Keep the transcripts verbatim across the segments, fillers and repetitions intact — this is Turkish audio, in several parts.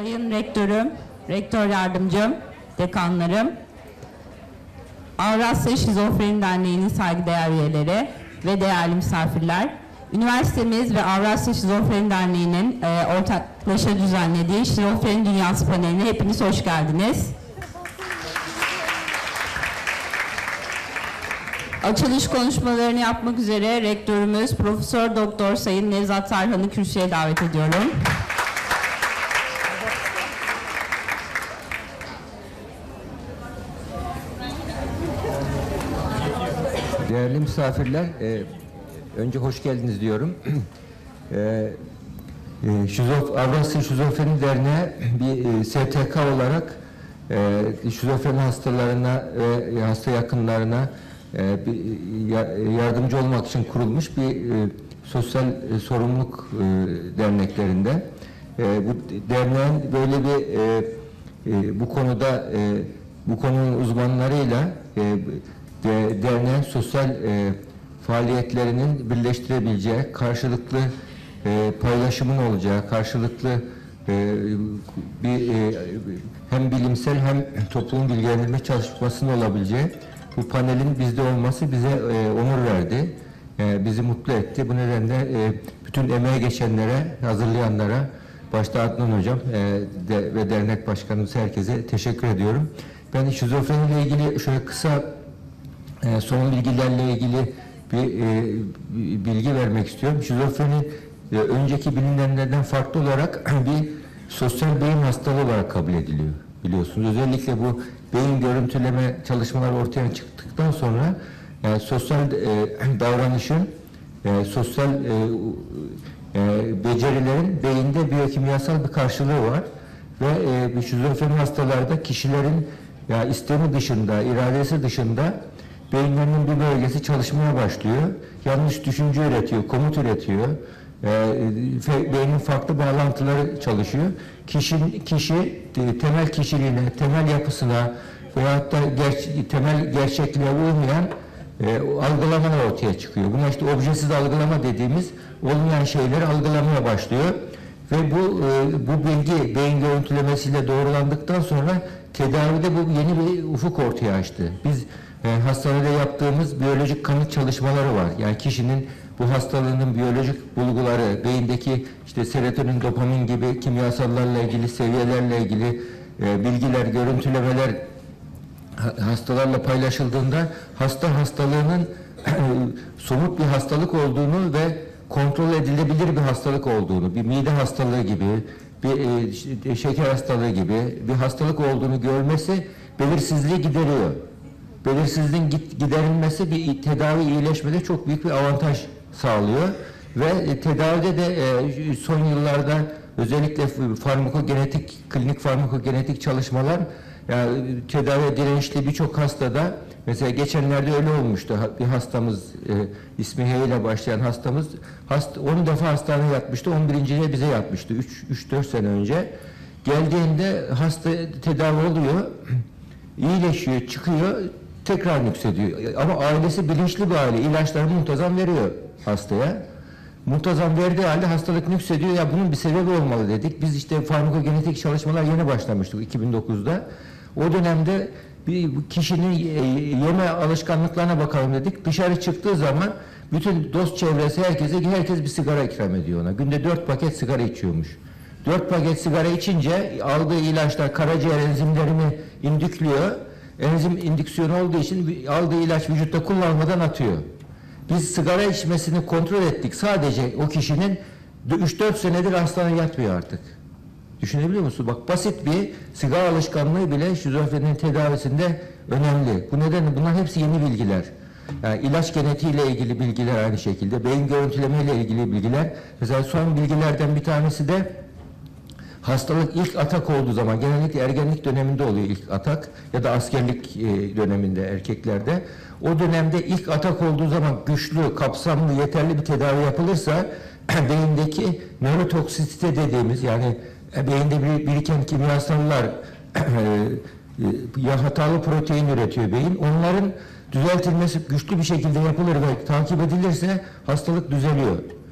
Sayın Rektörüm, Rektör Yardımcım, Dekanlarım, Avrasya Şizofreni Derneği'nin saygıdeğer üyeleri ve değerli misafirler, üniversitemiz ve Avrasya Şizofreni Derneği'nin e, ortaklaşa düzenlediği Şizofreni Dünyası paneline hepiniz hoş geldiniz. Açılış konuşmalarını yapmak üzere Rektörümüz Profesör Doktor Sayın Nevzat Tarhan'ı kürsüye davet ediyorum. Değerli misafirler, e, önce hoş geldiniz diyorum. e, e, Şizof, Avrasya Şizofreni Derneği bir e, S T K olarak e, şizofreni hastalarına ve e, hasta yakınlarına e, bir, ya, yardımcı olmak için kurulmuş bir e, sosyal e, sorumluluk e, derneklerinde. E, bu derneğin böyle bir e, e, bu konuda e, bu konunun uzmanlarıyla e, De, derneğin sosyal e, faaliyetlerinin birleştirebileceği, karşılıklı e, paylaşımın olacağı, karşılıklı e, bir e, hem bilimsel hem toplum bilgilendirme çalışmasının olabileceği bu panelin bizde olması bize e, onur verdi, e, bizi mutlu etti. Bu nedenle e, bütün emeğe geçenlere, hazırlayanlara, başta Adnan Hocam e, de, ve dernek başkanımız herkese teşekkür ediyorum. Ben şizofreni ile ilgili şöyle kısa E, son bilgilerle ilgili bir e, bilgi vermek istiyorum. Şizofreni e, önceki bilinenlerden farklı olarak bir sosyal beyin hastalığı olarak kabul ediliyor, biliyorsunuz. Özellikle bu beyin görüntüleme çalışmaları ortaya çıktıktan sonra e, sosyal e, davranışın, e, sosyal e, e, becerilerin beyinde biyokimyasal bir karşılığı var ve e, bu şizofreni hastalarda kişilerin ya istemi dışında, iradesi dışında beyinlerinin bir bölgesi çalışmaya başlıyor. Yanlış düşünce üretiyor, komut üretiyor. E, beynin farklı bağlantıları çalışıyor. Kişi, kişi e, temel kişiliğine, temel yapısına veyahut da ger temel gerçekliğe uymayan e, algılamalar ortaya çıkıyor. Buna işte objesiz algılama dediğimiz olmayan şeyleri algılamaya başlıyor. Ve bu e, bu bilgi beyin görüntülemesiyle doğrulandıktan sonra tedavide bu yeni bir ufuk ortaya açtı. Biz E, hastanede yaptığımız biyolojik kanıt çalışmaları var. Yani kişinin bu hastalığının biyolojik bulguları, beyindeki işte serotonin, dopamin gibi kimyasallarla ilgili, seviyelerle ilgili e, bilgiler, görüntülemeler ha, hastalarla paylaşıldığında hasta hastalığının somut bir hastalık olduğunu ve kontrol edilebilir bir hastalık olduğunu, bir mide hastalığı gibi, bir e, şeker hastalığı gibi bir hastalık olduğunu görmesi belirsizliği gideriyor. Belirsizliğin giderilmesi bir tedavi iyileşmede çok büyük bir avantaj sağlıyor ve tedavide de son yıllarda özellikle farmakogenetik, klinik farmakogenetik çalışmalar yani tedavi dirençli birçok hastada, mesela geçenlerde öyle olmuştu, bir hastamız ismi H ile başlayan hastamız hasta, on defa hastaneye yatmıştı, on birinciye bize yatmıştı üç dört sene önce. Geldiğinde hasta tedavi oluyor, iyileşiyor, çıkıyor, tekrar yükseliyor. Ama ailesi bilinçli bir aile. İlaçları muntazam veriyor hastaya. Muntazam verdiği halde hastalık yükseliyor. Ya bunun bir sebebi olmalı dedik. Biz işte farmakogenetik çalışmalar yeni başlamıştık iki bin dokuzda. O dönemde bir kişinin yeme alışkanlıklarına bakalım dedik. Dışarı çıktığı zaman bütün dost çevresi herkese herkes bir sigara ikram ediyor ona. Günde dört paket sigara içiyormuş. Dört paket sigara içince aldığı ilaçlar karaciğer enzimlerini indükliyor. Enzim indüksiyonu olduğu için aldığı ilaç vücutta kullanmadan atıyor. Biz sigara içmesini kontrol ettik. Sadece o kişinin üç dört senedir hastaneye yatmıyor artık. Düşünebiliyor musun? Bak, basit bir sigara alışkanlığı bile şizofreninin tedavisinde önemli. Bu nedenle bunlar hepsi yeni bilgiler. Yani ilaç genetiğiyle ilgili bilgiler aynı şekilde. Beyin görüntüleme ile ilgili bilgiler. Mesela son bilgilerden bir tanesi de hastalık ilk atak olduğu zaman, genellikle ergenlik döneminde oluyor ilk atak ya da askerlik döneminde erkeklerde. O dönemde ilk atak olduğu zaman güçlü, kapsamlı, yeterli bir tedavi yapılırsa beyindeki nörotoksisite dediğimiz, yani beyinde biriken kimyasallar ya hatalı protein üretiyor beyin. Onların düzeltilmesi güçlü bir şekilde yapılır ve takip edilirse hastalık düzeliyor.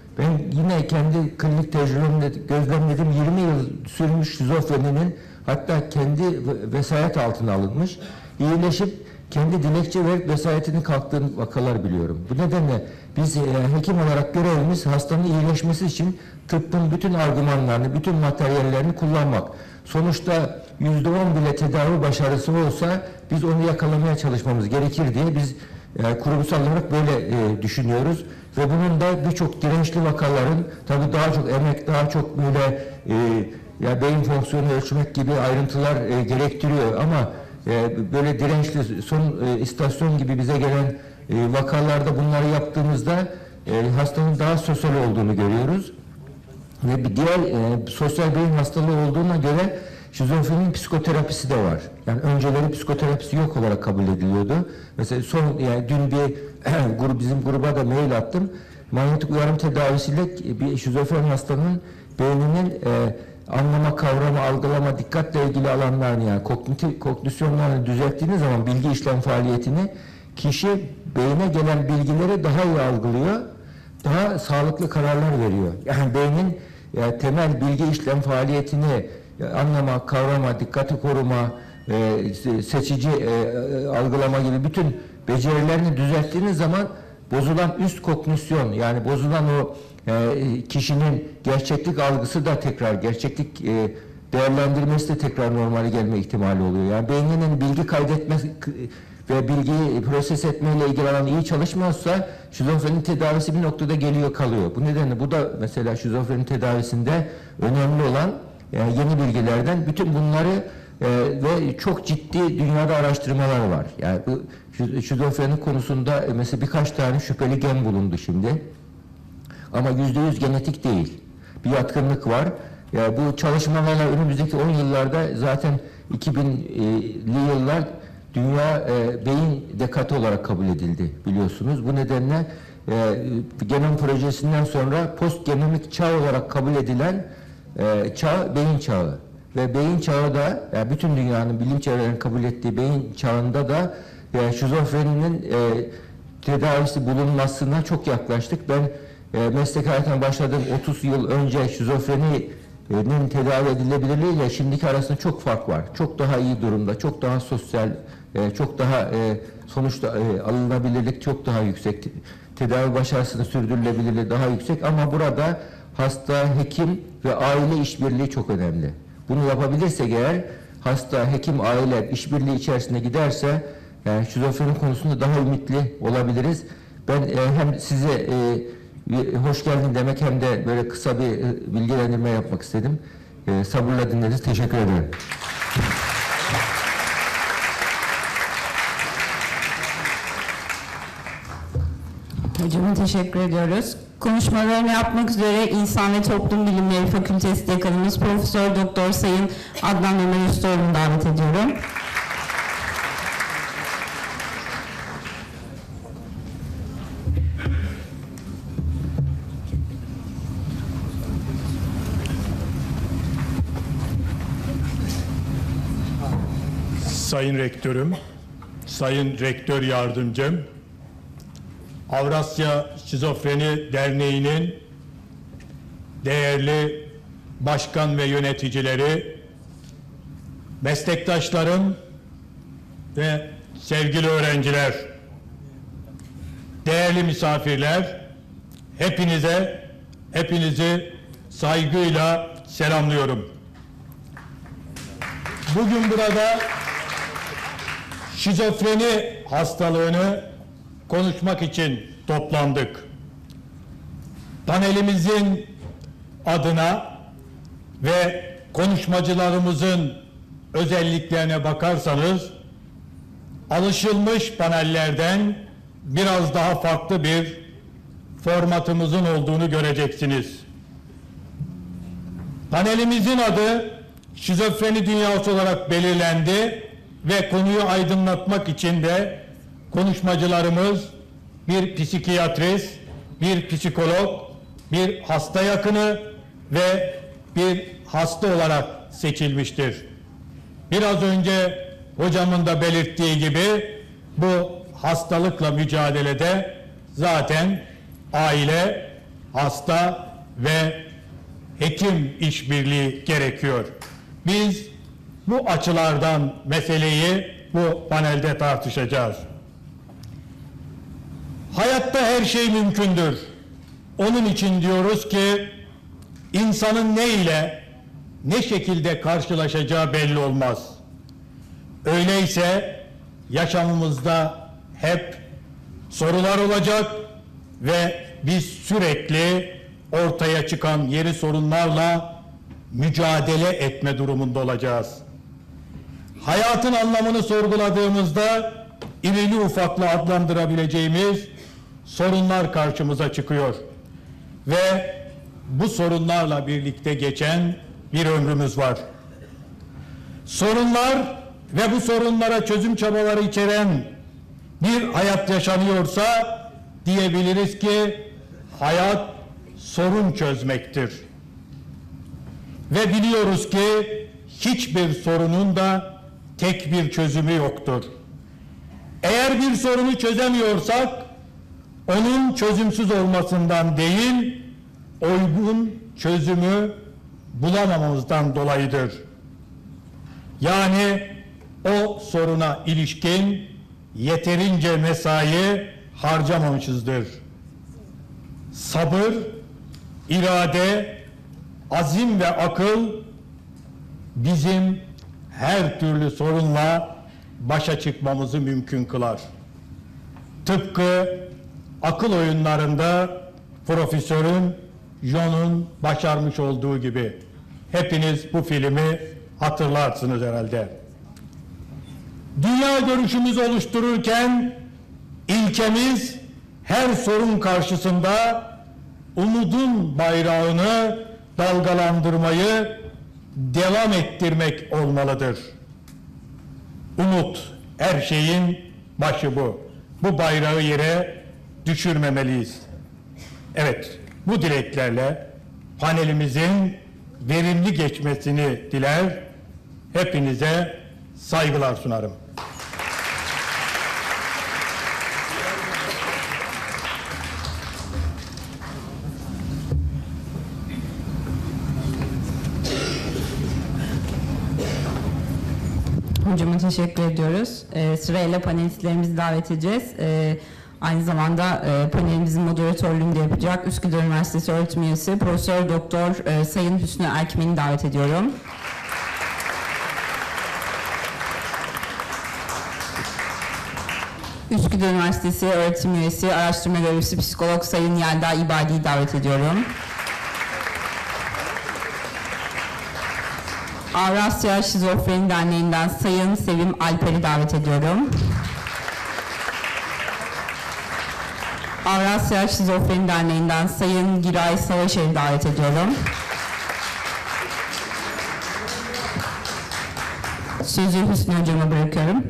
Ben yine kendi klinik tecrübemde gözlemledim. yirmi yıl sürmüş şizofreninin hatta kendi vesayet altına alınmış, iyileşip kendi dilekçe verip vesayetini kalktığın vakalar biliyorum. Bu nedenle biz e, hekim olarak görevimiz hastanın iyileşmesi için tıbbın bütün argümanlarını, bütün materyallerini kullanmak. Sonuçta yüzde on bile tedavi başarısı olsa biz onu yakalamaya çalışmamız gerekir diye biz e, kurumsal olarak böyle e, düşünüyoruz. Ve bunun da birçok dirençli vakaların tabii daha çok emek, daha çok böyle e, ya beyin fonksiyonu ölçmek gibi ayrıntılar e, gerektiriyor ama e, böyle dirençli son e, istasyon gibi bize gelen e, vakalarda bunları yaptığımızda e, hastanın daha sosyal olduğunu görüyoruz. Ve bir diğer e, sosyal beyin hastalığı olduğuna göre şizofrenin psikoterapisi de var. Yani önceleri psikoterapisi yok olarak kabul ediliyordu. Mesela son yani dün bir grup bizim gruba da mail attım. Manyetik uyarım tedavisiyle bir şizofren hastanın beyninin e, anlama, kavrama, algılama, dikkatle ilgili alanlarını yani kognitif kognisyonlarını düzelttiğiniz zaman bilgi işlem faaliyetini kişi beyne gelen bilgileri daha iyi algılıyor, daha sağlıklı kararlar veriyor. Yani beynin yani temel bilgi işlem faaliyetini anlama, kavrama, dikkati koruma, e, seçici e, algılama gibi bütün becerilerini düzelttiğiniz zaman bozulan üst kognisyon yani bozulan o e, kişinin gerçeklik algısı da tekrar gerçeklik e, değerlendirmesi de tekrar normale gelme ihtimali oluyor. Yani beyninin bilgi kaydetmesi ve bilgiyi proses etmeyle ilgili alan iyi çalışmazsa şizofrenin tedavisi bir noktada geliyor kalıyor. Bu nedenle bu da mesela şizofrenin tedavisinde önemli olan yani yeni bilgilerden bütün bunları e, ve çok ciddi dünyada araştırmalar var. Yani bu şizofrenin konusunda e, mesela birkaç tane şüpheli gen bulundu şimdi. Ama yüzde yüz genetik değil. Bir yatkınlık var. Yani bu çalışmalarla önümüzdeki on yıllarda zaten iki binli yıllar dünya e, beyin dekatı olarak kabul edildi biliyorsunuz. Bu nedenle e, genom projesinden sonra postgenomik çağ olarak kabul edilen e, çağ beyin çağı. Ve beyin çağı da yani bütün dünyanın bilim çevrelerinin kabul ettiği beyin çağında da yani şizofreninin e, tedavisi bulunmasına çok yaklaştık. Ben e, meslek hayatına başladığım otuz yıl önce şizofreninin tedavi edilebilirliği ile şimdiki arasında çok fark var. Çok daha iyi durumda, çok daha sosyal, e, çok daha e, sonuçta e, alınabilirlik çok daha yüksek. Tedavi başarısını sürdürülebilirliği daha yüksek ama burada hasta, hekim ve aile işbirliği çok önemli. Bunu yapabilirsek eğer hasta, hekim, aile işbirliği içerisinde giderse yani şizofreni konusunda daha ümitli olabiliriz. Ben e, hem size e, hoş geldin demek hem de böyle kısa bir e, bilgilendirme yapmak istedim. E, sabırla dinlediniz. Teşekkür ederim. Hocama teşekkür ediyoruz. Konuşmalarını yapmak üzere İnsan ve Toplum Bilimleri Fakültesi Dekanımız Profesör Doktor Sayın Adnan Ömer Ustaoğlu'nu davet ediyorum. Sayın Rektörüm, Sayın Rektör Yardımcım, Avrasya Şizofreni Derneği'nin değerli başkan ve yöneticileri, meslektaşlarım ve sevgili öğrenciler, değerli misafirler, hepinize, hepinizi saygıyla selamlıyorum. Bugün burada şizofreni hastalığını konuşmak için toplandık. Panelimizin adına ve konuşmacılarımızın özelliklerine bakarsanız alışılmış panellerden biraz daha farklı bir formatımızın olduğunu göreceksiniz. Panelimizin adı şizofreni dünyası olarak belirlendi ve konuyu aydınlatmak için de konuşmacılarımız bir psikiyatrist, bir psikolog, bir hasta yakını ve bir hasta olarak seçilmiştir. Biraz önce hocamın da belirttiği gibi bu hastalıkla mücadelede zaten aile, hasta ve hekim işbirliği gerekiyor. Biz bu açılardan meseleyi bu panelde tartışacağız. Hayatta her şey mümkündür. Onun için diyoruz ki insanın ne ile ne şekilde karşılaşacağı belli olmaz. Öyleyse yaşamımızda hep sorular olacak ve biz sürekli ortaya çıkan yeni sorunlarla mücadele etme durumunda olacağız. Hayatın anlamını sorguladığımızda irili ufaklı adlandırabileceğimiz sorunlar karşımıza çıkıyor. Ve bu sorunlarla birlikte geçen bir ömrümüz var. Sorunlar ve bu sorunlara çözüm çabaları içeren bir hayat yaşanıyorsa diyebiliriz ki hayat sorun çözmektir. Ve biliyoruz ki hiçbir sorunun da tek bir çözümü yoktur. Eğer bir sorunu çözemiyorsak onun çözümsüz olmasından değil, uygun çözümü bulamamamızdan dolayıdır. Yani o soruna ilişkin yeterince mesai harcamamışızdır. Sabır, irade, azim ve akıl bizim her türlü sorunla başa çıkmamızı mümkün kılar. Tıpkı akıl oyunlarında Profesörün John'un başarmış olduğu gibi. Hepiniz bu filmi hatırlarsınız herhalde. Dünya görüşümüzü oluştururken ilkemiz her sorun karşısında umudun bayrağını dalgalandırmayı devam ettirmek olmalıdır. Umut her şeyin başı bu. Bu bayrağı yere düşürmemeliyiz. Evet, bu dileklerle panelimizin verimli geçmesini diler, hepinize saygılar sunarım. Hocama teşekkür ediyoruz. Ee, sırayla panelistlerimizi davet edeceğiz. Ee, aynı zamanda e, panelimizin moderatörlüğünü de yapacak Üsküdar Üniversitesi öğretim üyesi Profesör Doktor e, Sayın Hüsnü Erkmen'i davet ediyorum. Üsküdar Üniversitesi öğretim üyesi, araştırma görevlisi psikolog Sayın Yelda İbadi'yi davet ediyorum. Avrasya Şizofreni Derneği'nden Sayın Sevim Alper'i davet ediyorum. Avrasya Şizofreni Derneği'nden Sayın Giray Savaşer'i davet ediyorum. Sözü Hüsnü Hocam'a bırakıyorum.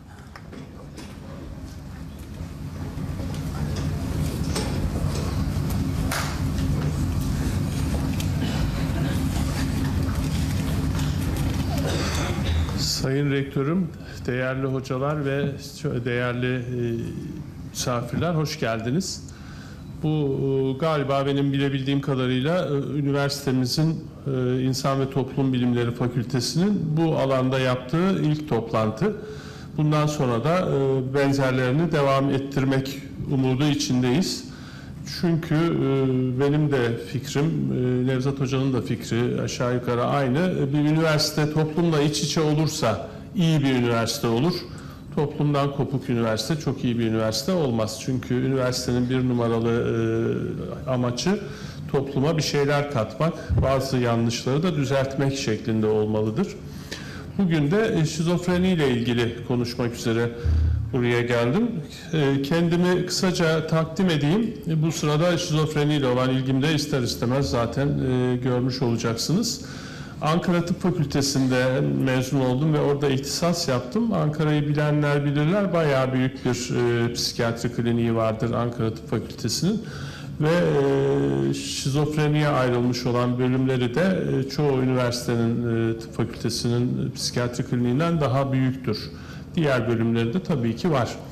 Sayın Rektörüm, değerli hocalar ve değerli e, misafirler, hoş geldiniz. Bu galiba benim bilebildiğim kadarıyla üniversitemizin e, İnsan ve Toplum Bilimleri Fakültesi'nin bu alanda yaptığı ilk toplantı. Bundan sonra da e, benzerlerini devam ettirmek umudu içindeyiz. Çünkü e, benim de fikrim, e, Nevzat Hoca'nın da fikri aşağı yukarı aynı. Bir üniversite toplumla iç içe olursa iyi bir üniversite olur. Toplumdan kopuk üniversite çok iyi bir üniversite olmaz. Çünkü üniversitenin bir numaralı e, amacı topluma bir şeyler katmak, bazı yanlışları da düzeltmek şeklinde olmalıdır. Bugün de şizofreni ile ilgili konuşmak üzere buraya geldim. Kendimi kısaca takdim edeyim. Bu sırada şizofreniyle olan ilgimde ister istemez zaten görmüş olacaksınız. Ankara Tıp Fakültesi'nde mezun oldum ve orada ihtisas yaptım. Ankara'yı bilenler bilirler. Bayağı büyük bir psikiyatri kliniği vardır Ankara Tıp Fakültesi'nin. Ve şizofreniye ayrılmış olan bölümleri de çoğu üniversitenin tıp fakültesinin psikiyatri kliniğinden daha büyüktür. Diğer bölümleri de tabii ki var.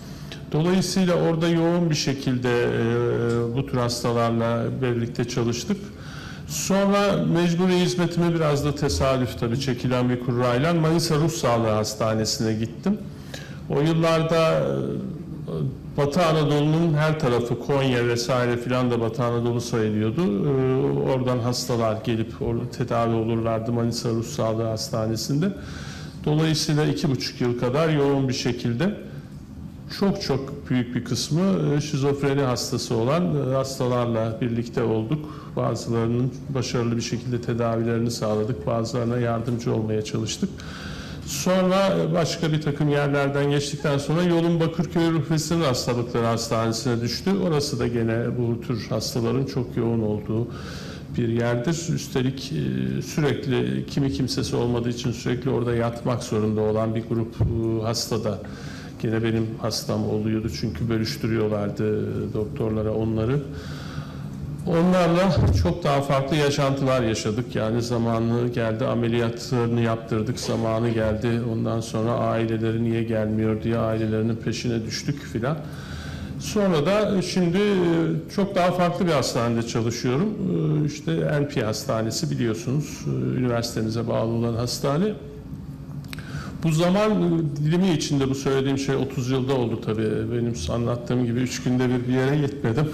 Dolayısıyla orada yoğun bir şekilde e, bu tür hastalarla birlikte çalıştık. Sonra mecburi hizmetime biraz da tesadüf tabii çekilen bir kurrayla Manisa Ruh Sağlığı Hastanesi'ne gittim. O yıllarda Batı Anadolu'nun her tarafı, Konya vesaire filan da Batı Anadolu sayılıyordu. Ee, oradan hastalar gelip orada tedavi olurlardı Manisa Ruh Sağlığı Hastanesi'nde. Dolayısıyla iki buçuk yıl kadar yoğun bir şekilde çok çok büyük bir kısmı şizofreni hastası olan hastalarla birlikte olduk. Bazılarının başarılı bir şekilde tedavilerini sağladık, bazılarına yardımcı olmaya çalıştık. Sonra başka bir takım yerlerden geçtikten sonra yolun Bakırköy Ruh ve Sinir Hastalıkları Hastanesi'ne düştü. Orası da gene bu tür hastaların çok yoğun olduğu bir yerdir. Üstelik sürekli kimi kimsesi olmadığı için sürekli orada yatmak zorunda olan bir grup hasta da gene benim hastam oluyordu. Çünkü bölüştürüyorlardı doktorlara onları. Onlarla çok daha farklı yaşantılar yaşadık. Yani zamanı geldi, ameliyatlarını yaptırdık, zamanı geldi. Ondan sonra aileleri niye gelmiyor diye ailelerinin peşine düştük filan. Sonra da şimdi çok daha farklı bir hastanede çalışıyorum. İşte N P Hastanesi biliyorsunuz, üniversitemize bağlı olan hastane. Bu zaman dilimi içinde bu söylediğim şey otuz yılda oldu tabii. Benim anlattığım gibi üç günde bir bir yere gitmedim.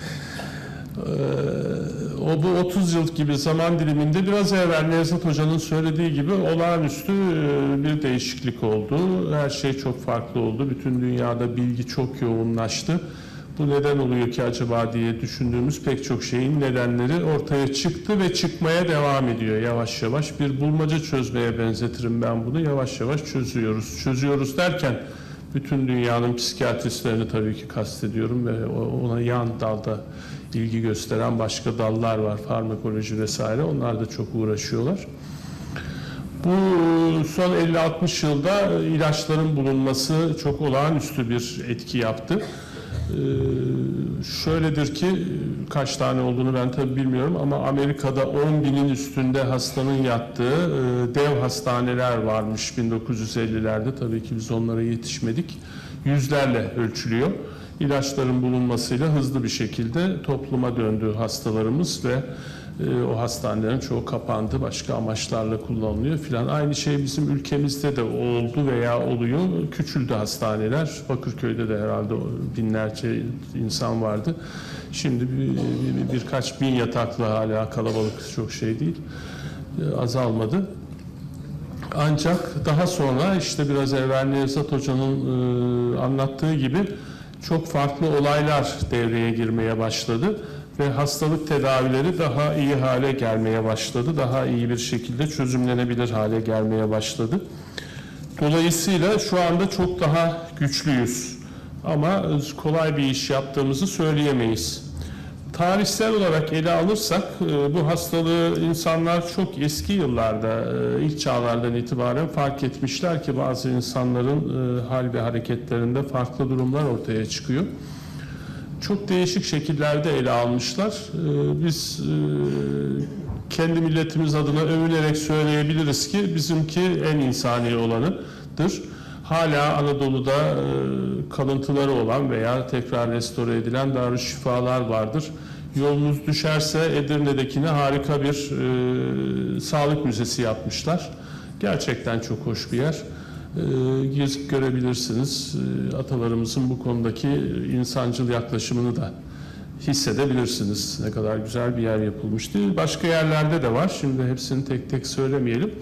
O bu otuz yıl gibi zaman diliminde biraz evvel Nevzat Hoca'nın söylediği gibi olağanüstü bir değişiklik oldu. Her şey çok farklı oldu. Bütün dünyada bilgi çok yoğunlaştı. Bu neden oluyor ki acaba diye düşündüğümüz pek çok şeyin nedenleri ortaya çıktı ve çıkmaya devam ediyor yavaş yavaş. Bir bulmaca çözmeye benzetirim ben bunu. Yavaş yavaş çözüyoruz. Çözüyoruz derken bütün dünyanın psikiyatristlerini tabii ki kastediyorum ve ona yan dalda ilgi gösteren başka dallar var, farmakoloji vesaire. Onlar da çok uğraşıyorlar. Bu son elli altmış yılda ilaçların bulunması çok olağanüstü bir etki yaptı. Ee, şöyledir ki, kaç tane olduğunu ben tabii bilmiyorum ama Amerika'da on binin üstünde hastanın yattığı e, dev hastaneler varmış bin dokuz yüz ellilerde. Tabii ki biz onlara yetişmedik. Yüzlerle ölçülüyor. İlaçların bulunmasıyla hızlı bir şekilde topluma döndü hastalarımız ve e, o hastanelerin çoğu kapandı, başka amaçlarla kullanılıyor filan. Aynı şey bizim ülkemizde de oldu veya oluyor. Küçüldü hastaneler. Bakırköy'de de herhalde binlerce insan vardı. Şimdi bir, bir, birkaç bin yataklı, hala kalabalık, çok şey değil. E, azalmadı. Ancak daha sonra işte biraz evvel Nevzat Hoca'nın e, anlattığı gibi çok farklı olaylar devreye girmeye başladı ve hastalık tedavileri daha iyi hale gelmeye başladı. Daha iyi bir şekilde çözümlenebilir hale gelmeye başladı. Dolayısıyla şu anda çok daha güçlüyüz. Ama kolay bir iş yaptığımızı söyleyemeyiz. Tarihsel olarak ele alırsak bu hastalığı insanlar çok eski yıllarda, ilk çağlardan itibaren fark etmişler ki bazı insanların hal ve hareketlerinde farklı durumlar ortaya çıkıyor. Çok değişik şekillerde ele almışlar. Biz kendi milletimiz adına övünerek söyleyebiliriz ki bizimki en insani olanıdır. Hala Anadolu'da kalıntıları olan veya tekrar restore edilen Darüşşifalar vardır. Yolunuz düşerse Edirne'dekine harika bir e, sağlık müzesi yapmışlar. Gerçekten çok hoş bir yer. E, gezip görebilirsiniz. E, atalarımızın bu konudaki insancıl yaklaşımını da hissedebilirsiniz. Ne kadar güzel bir yer yapılmıştı. Başka yerlerde de var. Şimdi hepsini tek tek söylemeyelim.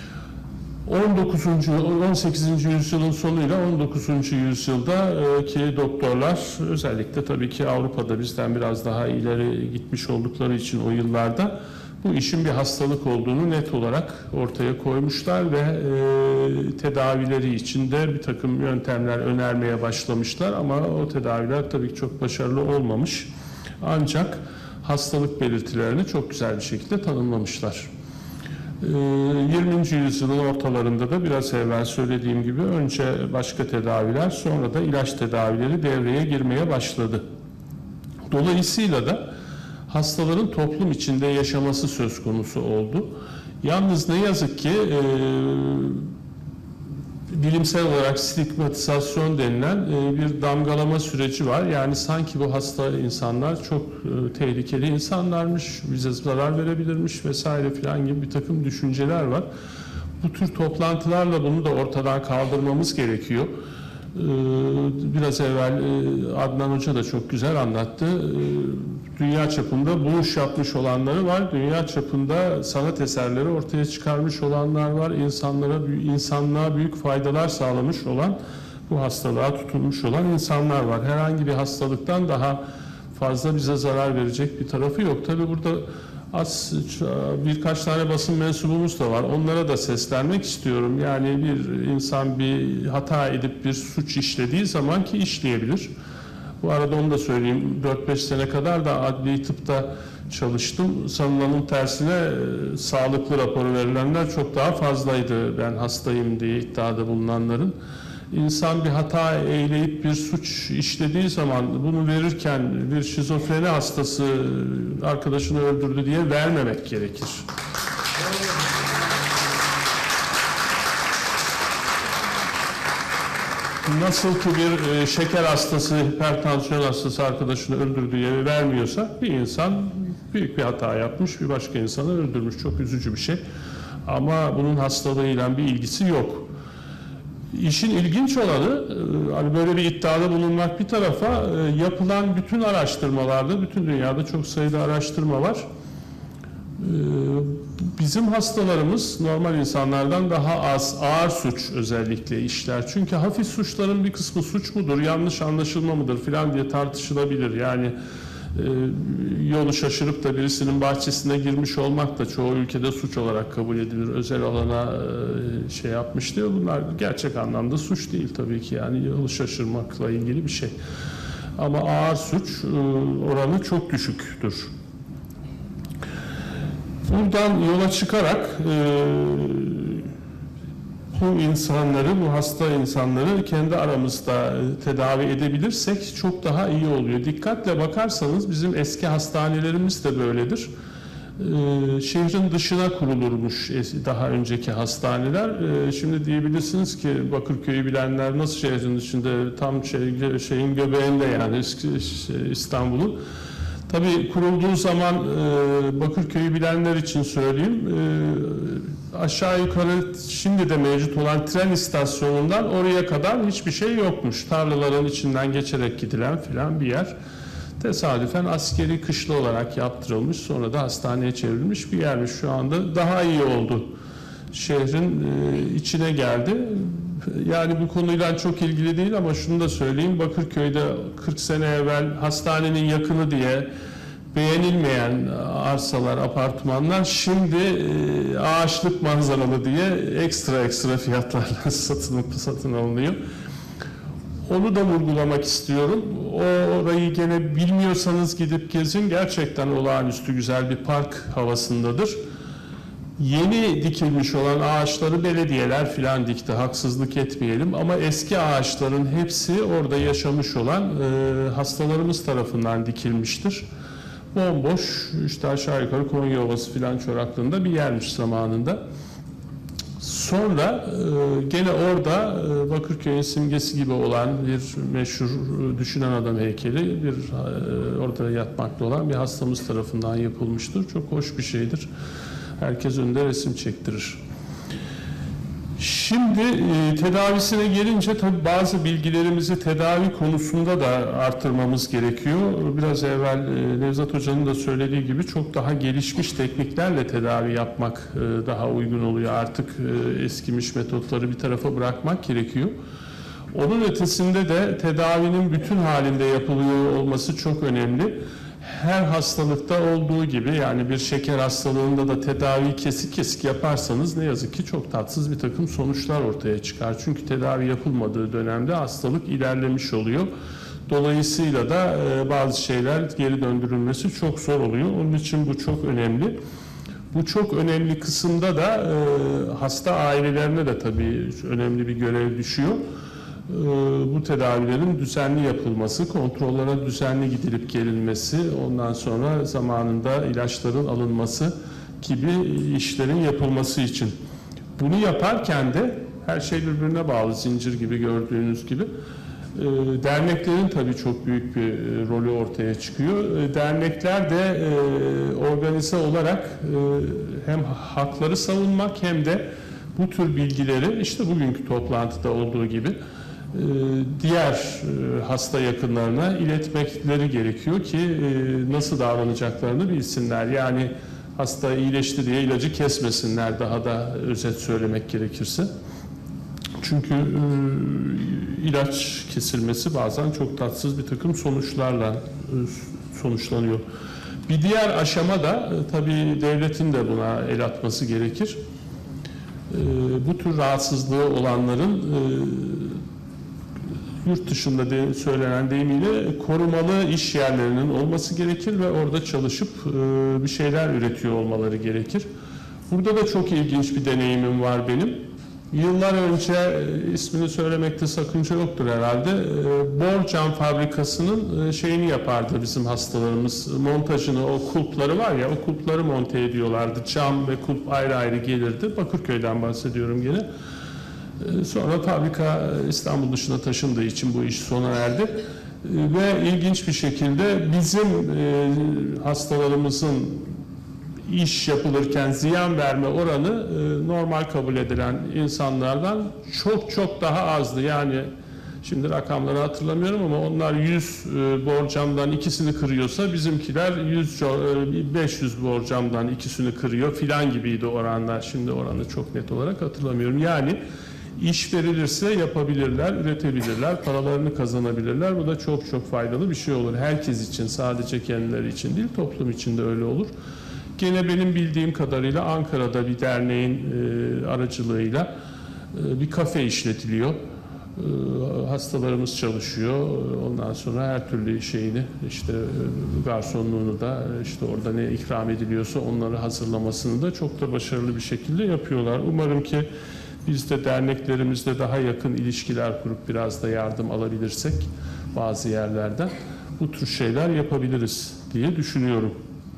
on dokuzuncu on sekizinci yüzyılın sonuyla on dokuzuncu yüzyıldaki doktorlar, özellikle tabii ki Avrupa'da bizden biraz daha ileri gitmiş oldukları için o yıllarda bu işin bir hastalık olduğunu net olarak ortaya koymuşlar ve e, tedavileri için de bir takım yöntemler önermeye başlamışlar ama o tedaviler tabii ki çok başarılı olmamış. Ancak hastalık belirtilerini çok güzel bir şekilde tanımlamışlar. yirminci yüzyılın ortalarında da biraz evvel söylediğim gibi önce başka tedaviler, sonra da ilaç tedavileri devreye girmeye başladı. Dolayısıyla da hastaların toplum içinde yaşaması söz konusu oldu. Yalnız ne yazık ki bilimsel olarak stigmatizasyon denilen e, bir damgalama süreci var. Yani sanki bu hasta insanlar çok e, tehlikeli insanlarmış, bize zarar verebilirmiş vesaire filan gibi bir takım düşünceler var. Bu tür toplantılarla bunu da ortadan kaldırmamız gerekiyor. Biraz evvel Adnan Hoca da çok güzel anlattı. Dünya çapında buluş yapmış olanları var. Dünya çapında sanat eserleri ortaya çıkarmış olanlar var. İnsanlara, insanlığa büyük faydalar sağlamış olan, bu hastalığa tutulmuş olan insanlar var. Herhangi bir hastalıktan daha fazla bize zarar verecek bir tarafı yok. Tabii burada az birkaç tane basın mensubumuz da var. Onlara da seslenmek istiyorum. Yani bir insan bir hata edip bir suç işlediği zaman ki işleyebilir. Bu arada onu da söyleyeyim. dört beş sene kadar da adli tıpta çalıştım. Sanılanın tersine e, sağlıklı raporu verilenler çok daha fazlaydı. Ben hastayım diye iddiada bulunanların. İnsan bir hata eyleyip bir suç işlediği zaman bunu verirken bir şizofreni hastası arkadaşını öldürdü diye vermemek gerekir. Nasıl ki bir şeker hastası, hipertansiyon hastası arkadaşını öldürdü diye vermiyorsa, bir insan büyük bir hata yapmış, bir başka insanı öldürmüş. Çok üzücü bir şey. Ama bunun hastalığıyla bir ilgisi yok. İşin ilginç olanı, hani böyle bir iddiada bulunmak bir tarafa, yapılan bütün araştırmalarda, bütün dünyada çok sayıda araştırma var. Bizim hastalarımız normal insanlardan daha az, ağır suç özellikle işler. Çünkü hafif suçların bir kısmı suç mudur, yanlış anlaşılma mıdır filan diye tartışılabilir. Yani yolu şaşırıp da birisinin bahçesine girmiş olmak da çoğu ülkede suç olarak kabul edilir. Özel alana şey yapmış diyor. Bunlar gerçek anlamda suç değil tabii ki. Yani yolu şaşırmakla ilgili bir şey. Ama ağır suç oranı çok düşüktür. Buradan yola çıkarak bu insanları, bu hasta insanları kendi aramızda tedavi edebilirsek çok daha iyi oluyor. Dikkatle bakarsanız bizim eski hastanelerimiz de böyledir. Ee, şehrin dışına kurulurmuş daha önceki hastaneler. Ee, şimdi diyebilirsiniz ki Bakırköy'ü bilenler nasıl şehrin dışında, tam şey, şeyin göbeğinde yani İstanbul'un. Tabii kurulduğu zaman e, Bakırköy'ü bilenler için söyleyeyim. E, aşağı yukarı şimdi de mevcut olan tren istasyonundan oraya kadar hiçbir şey yokmuş. Tarlaların içinden geçerek gidilen filan bir yer. Tesadüfen askeri kışla olarak yaptırılmış, sonra da hastaneye çevrilmiş bir yermiş. Şu anda daha iyi oldu. Şehrin e, içine geldi. Yani bu konuyla çok ilgili değil ama şunu da söyleyeyim. Bakırköy'de kırk sene evvel hastanenin yakını diye beğenilmeyen arsalar, apartmanlar şimdi e, ağaçlık manzaralı diye ekstra ekstra fiyatlarla satın, satın alınıyor. Onu da vurgulamak istiyorum. O orayı gene bilmiyorsanız gidip gezin. Gerçekten olağanüstü güzel bir park havasındadır. Yeni dikilmiş olan ağaçları belediyeler filan dikti, haksızlık etmeyelim. Ama eski ağaçların hepsi orada yaşamış olan e, hastalarımız tarafından dikilmiştir. Bomboş, işte aşağı yukarı Konya Ovası filan çoraklığında bir yermiş zamanında. Sonra e, gene orada e, Bakırköy'ün simgesi gibi olan bir meşhur düşünen adam heykeli, bir e, orada yatmakta olan bir hastamız tarafından yapılmıştır. Çok hoş bir şeydir. Herkes önünde resim çektirir. Şimdi e, tedavisine gelince tabii bazı bilgilerimizi tedavi konusunda da artırmamız gerekiyor. Biraz evvel e, Nevzat Hoca'nın da söylediği gibi çok daha gelişmiş tekniklerle tedavi yapmak e, daha uygun oluyor. Artık e, eskimiş metotları bir tarafa bırakmak gerekiyor. Onun ötesinde de tedavinin bütün halinde yapılıyor olması çok önemli. Her hastalıkta olduğu gibi, yani bir şeker hastalığında da tedavi kesik kesik yaparsanız ne yazık ki çok tatsız bir takım sonuçlar ortaya çıkar. Çünkü tedavi yapılmadığı dönemde hastalık ilerlemiş oluyor. Dolayısıyla da bazı şeyler geri döndürülmesi çok zor oluyor. Onun için bu çok önemli. Bu çok önemli kısımda da hasta ailelerine de tabii önemli bir görev düşüyor. Bu tedavilerin düzenli yapılması, kontrollere düzenli gidilip gelinmesi, ondan sonra zamanında ilaçların alınması gibi işlerin yapılması için. Bunu yaparken de Her şey birbirine bağlı, zincir gibi gördüğünüz gibi. E, derneklerin tabii çok büyük bir e, rolü ortaya çıkıyor. E, dernekler de e, organize olarak e, hem hakları savunmak hem de bu tür bilgileri işte bugünkü toplantıda olduğu gibi diğer hasta yakınlarına iletmekleri gerekiyor ki nasıl davranacaklarını bilsinler. Yani hasta iyileşti diye ilacı kesmesinler, daha da özet söylemek gerekirse. Çünkü ilaç kesilmesi bazen çok tatsız bir takım sonuçlarla sonuçlanıyor. Bir diğer aşama da tabii devletin de buna el atması gerekir. Bu tür rahatsızlığı olanların yurt dışında de söylenen deyimiyle korumalı iş yerlerinin olması gerekir ve orada çalışıp bir şeyler üretiyor olmaları gerekir. Burada da çok ilginç bir deneyimim var benim. Yıllar önce, ismini söylemekte sakınca yoktur herhalde, borcam fabrikasının şeyini yapardı bizim hastalarımız, montajını, o kulpları var ya, o kulpları monte ediyorlardı. Cam ve kulp ayrı ayrı gelirdi. Bakırköy'den bahsediyorum gene. Sonra fabrika İstanbul dışına taşındığı için bu iş sona erdi. Ve ilginç bir şekilde bizim hastalarımızın iş yapılırken ziyan verme oranı normal kabul edilen insanlardan çok çok daha azdı. Yani şimdi rakamları hatırlamıyorum ama onlar yüz borcamdan ikisini kırıyorsa bizimkiler yüz beş yüz borcamdan ikisini kırıyor filan gibiydi oranlar. Şimdi oranı çok net olarak hatırlamıyorum. Yani iş verilirse yapabilirler, üretebilirler, paralarını kazanabilirler. Bu da çok çok faydalı bir şey olur. Herkes için, sadece kendileri için değil, toplum için de öyle olur. Gene benim bildiğim kadarıyla Ankara'da bir derneğin e, aracılığıyla e, bir kafe işletiliyor. E, hastalarımız çalışıyor. Ondan sonra her türlü şeyini, işte e, garsonluğunu da, işte orada ne ikram ediliyorsa onları hazırlamasını da çok da başarılı bir şekilde yapıyorlar. Umarım ki biz de derneklerimizle daha yakın ilişkiler kurup biraz da yardım alabilirsek bazı yerlerden bu tür şeyler yapabiliriz diye düşünüyorum.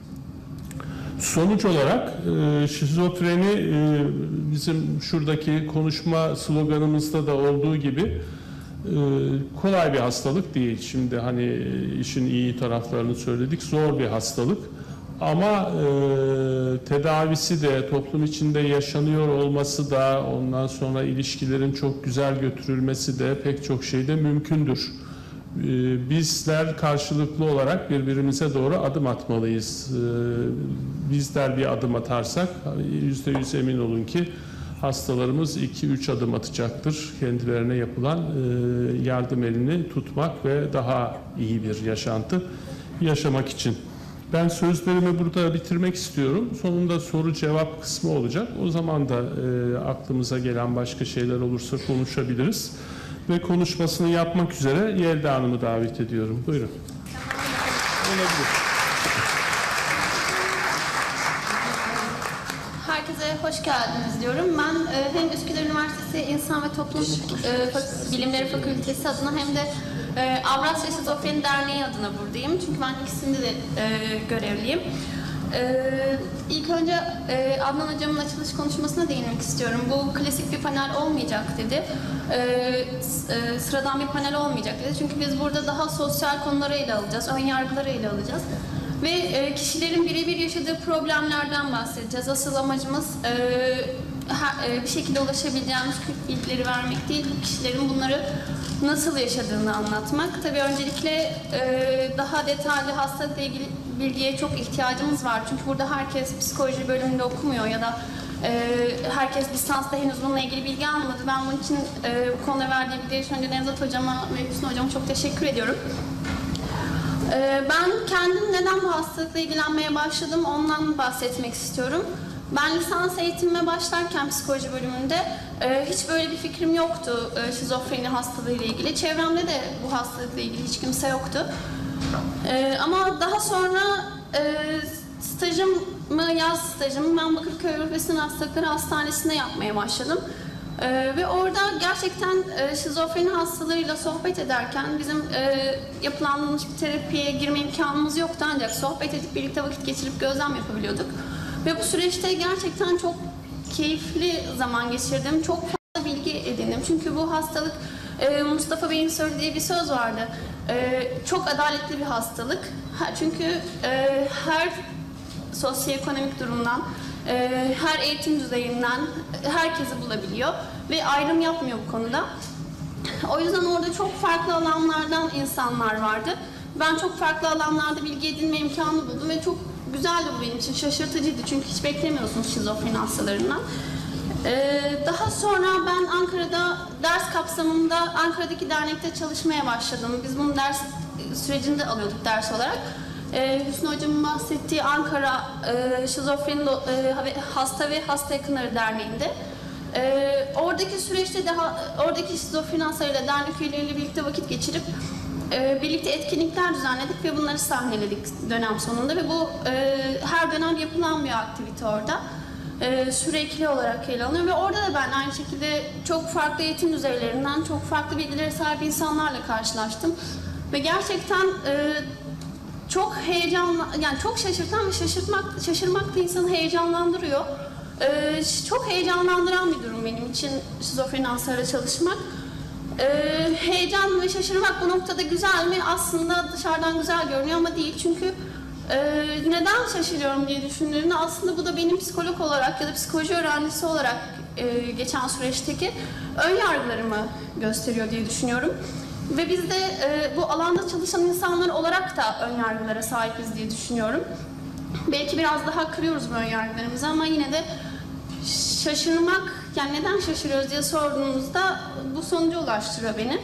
Sonuç olarak e, şizofreni e, bizim şuradaki konuşma sloganımızda da olduğu gibi e, kolay bir hastalık değil. Şimdi hani işin iyi taraflarını söyledik, zor bir hastalık. Ama e, tedavisi de, toplum içinde yaşanıyor olması da, ondan sonra ilişkilerin çok güzel götürülmesi de pek çok şeyde mümkündür. E, bizler karşılıklı olarak birbirimize doğru adım atmalıyız. E, bizler bir adım atarsak yüzde yüz emin olun ki hastalarımız iki üç adım atacaktır. Kendilerine yapılan e, yardım elini tutmak ve daha iyi bir yaşantı yaşamak için. Ben sözlerimi burada bitirmek istiyorum. Sonunda soru cevap kısmı olacak. O zaman da e, aklımıza gelen başka şeyler olursa konuşabiliriz. Ve konuşmasını yapmak üzere Yelda Hanım'ı davet ediyorum. Buyurun. Olabilir. Herkese hoş geldiniz diyorum. Ben e, hem Üsküdar Üniversitesi İnsan ve Toplum e, Bilimleri Fakültesi adına hem de e, Avrasya Şizofreni Derneği adına buradayım. Çünkü ben ikisinde de e, görevliyim. E, ilk önce e, Adnan Hocam'ın açılış konuşmasına değinmek istiyorum. Bu klasik bir panel olmayacak dedi. E, e, sıradan bir panel olmayacak dedi. Çünkü biz burada daha sosyal konuları ele alacağız, ön yargıları ele alacağız. Ve e, kişilerin birebir yaşadığı problemlerden bahsedeceğiz. Asıl amacımız e, ha, e, bir şekilde ulaşabileceğimiz bilgileri vermek değil, bu kişilerin bunları nasıl yaşadığını anlatmak. Tabii öncelikle e, daha detaylı hastalıkla ilgili bilgiye çok ihtiyacımız var. Çünkü burada herkes psikoloji bölümünde okumuyor ya da e, herkes lisansta henüz bununla ilgili bilgi almadı. Ben bunun için e, bu konuda verdiğim bilgiler için önce Nevzat Hocama ve Hüsnü Hocama çok teşekkür ediyorum. Ben kendim neden bu hastalıkla ilgilenmeye başladım ondan bahsetmek istiyorum. Ben lisans eğitimime başlarken psikoloji bölümünde hiç böyle bir fikrim yoktu şizofreni hastalığı ile ilgili. Çevremde de bu hastalıkla ilgili hiç kimse yoktu. Ama daha sonra stajımı, yaz stajımı ben Bakırköy Ruh ve Sinir Hastalıkları Hastanesi'nde yapmaya başladım. Ee, ve orada gerçekten e, şizofreni hastalığıyla sohbet ederken bizim e, yapılandırılmış bir terapiye girme imkanımız yoktu ancak sohbet edip birlikte vakit geçirip gözlem yapabiliyorduk. Ve bu süreçte gerçekten çok keyifli zaman geçirdim. Çok fazla bilgi edindim. Çünkü bu hastalık, e, Mustafa Bey'in söylediği bir söz vardı. E, çok adaletli bir hastalık. Ha, çünkü e, her sosyoekonomik durumdan, e, her eğitim düzeyinden herkesi bulabiliyor ve ayrım yapmıyor bu konuda. O yüzden orada çok farklı alanlardan insanlar vardı. Ben çok farklı alanlarda bilgi edinme imkanı buldum ve çok güzeldi bu benim için, şaşırtıcıydı çünkü hiç beklemiyorsunuz şizofreni hastalarından. Ee, daha sonra ben Ankara'da ders kapsamında Ankara'daki dernekte çalışmaya başladım. Biz bunu ders sürecinde alıyorduk ders olarak. Ee, Hüsnü Hocam'ın bahsettiği Ankara e, Şizofreni e, Hasta ve Hasta Yakınları Derneği'nde. Ee, oradaki süreçte de oradaki şizofreni hastalarıyla dernek üyeleriyle birlikte vakit geçirip e, birlikte etkinlikler düzenledik ve bunları sahneledik dönem sonunda ve bu e, her dönem yapılan bir aktivite orada. E, sürekli olarak ele alınıyor ve orada da ben aynı şekilde çok farklı eğitim düzeylerinden çok farklı bilgilere sahip insanlarla karşılaştım ve gerçekten e, çok heyecanlı, yani çok şaşırtan ve şaşırtmak, şaşırmak da insanı heyecanlandırıyor. Ee, çok heyecanlandıran bir durum benim için şizofreni hastalarıyla çalışmak. Ee, heyecan ve şaşırmak bu noktada güzel mi? Aslında dışarıdan güzel görünüyor ama değil. Çünkü e, neden şaşırıyorum diye düşündüğümde aslında bu da benim psikolog olarak ya da psikoloji öğrencisi olarak e, geçen süreçteki ön yargılarımı gösteriyor diye düşünüyorum. Ve biz de e, bu alanda çalışan insanlar olarak da ön yargılara sahibiz diye düşünüyorum. Belki biraz daha kırıyoruz bu ön yargılarımızı ama yine de şaşırmak, yani neden şaşırıyoruz diye sorduğunuzda bu sonuca ulaştırıyor beni.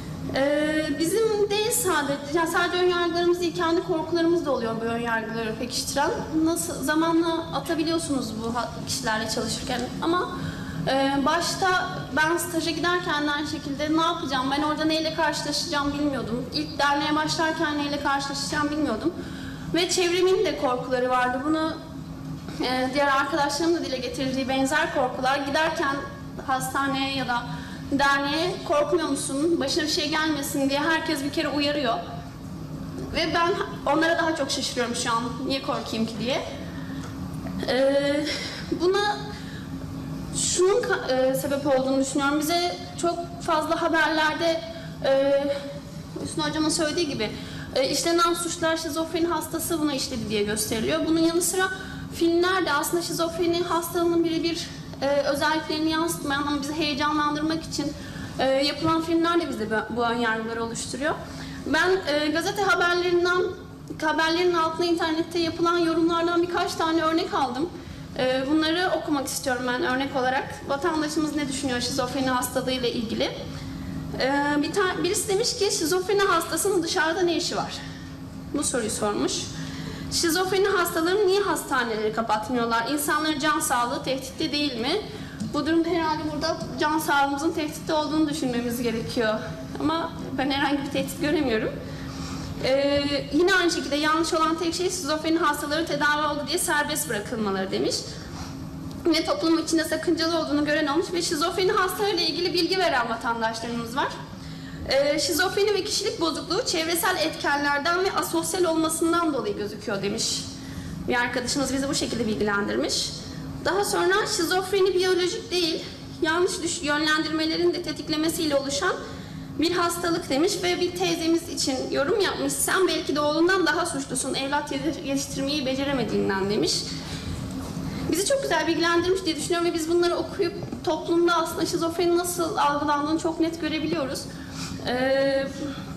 Ee, bizim değil sadece, yani sadece ön yargılarımız değil, kendi korkularımız da oluyor bu ön yargıları pekiştiren. Nasıl zamanla atabiliyorsunuz bu kişilerle çalışırken ama e, başta ben staja giderken de aynı şekilde ne yapacağım, ben orada neyle karşılaşacağım bilmiyordum. İlk derneğe başlarken neyle karşılaşacağım bilmiyordum. Ve çevremin de korkuları vardı. Bunu e, diğer arkadaşlarımın da dile getirdiği benzer korkular. Giderken hastaneye ya da derneğe korkmuyor musun, başına bir şey gelmesin diye herkes bir kere uyarıyor. Ve ben onlara daha çok şaşırıyorum şu an. Niye korkayım ki diye. E, buna şunun e, sebep olduğunu düşünüyorum. Bize çok fazla haberlerde e, Hüsnü Hocam'ın söylediği gibi E, işlenen suçlar şizofreni hastası bunu işledi diye gösteriliyor. Bunun yanı sıra filmlerde aslında şizofreni hastalığının birebir e, özelliklerini yansıtmayan ama bizi heyecanlandırmak için e, yapılan filmler de bize bu ön yargıları oluşturuyor. Ben e, gazete haberlerinden, haberlerin altına internette yapılan yorumlardan birkaç tane örnek aldım. E, bunları okumak istiyorum ben örnek olarak. Vatandaşımız ne düşünüyor şizofreni hastalığıyla ilgili? Ee, bir tane, birisi demiş ki şizofreni hastasının dışarıda ne işi var? Bu soruyu sormuş. Şizofreni hastaların niye hastaneleri kapatmıyorlar? İnsanların can sağlığı tehditte değil mi? Bu durumda herhalde burada can sağlığımızın tehditte olduğunu düşünmemiz gerekiyor. Ama ben herhangi bir tehdit göremiyorum. Ee, yine aynı şekilde yanlış olan tek şey şizofreni hastaları tedavi oldu diye serbest bırakılmaları demiş. Yine toplum içinde sakıncalı olduğunu gören olmuş ve şizofreni hastalarıyla ilgili bilgi veren vatandaşlarımız var. Ee, şizofreni ve kişilik bozukluğu çevresel etkenlerden ve asosyal olmasından dolayı gözüküyor demiş. Bir arkadaşımız bizi bu şekilde bilgilendirmiş. Daha sonra şizofreni biyolojik değil, yanlış düş yönlendirmelerin de tetiklemesiyle oluşan bir hastalık demiş ve bir teyzemiz için yorum yapmış. Sen belki de oğlundan daha suçlusun, evlat yetiştirmeyi beceremediğinden demiş. Bizi çok güzel bilgilendirmiş diye düşünüyorum ve biz bunları okuyup toplumda aslında şizofreni nasıl algılandığını çok net görebiliyoruz. Ee,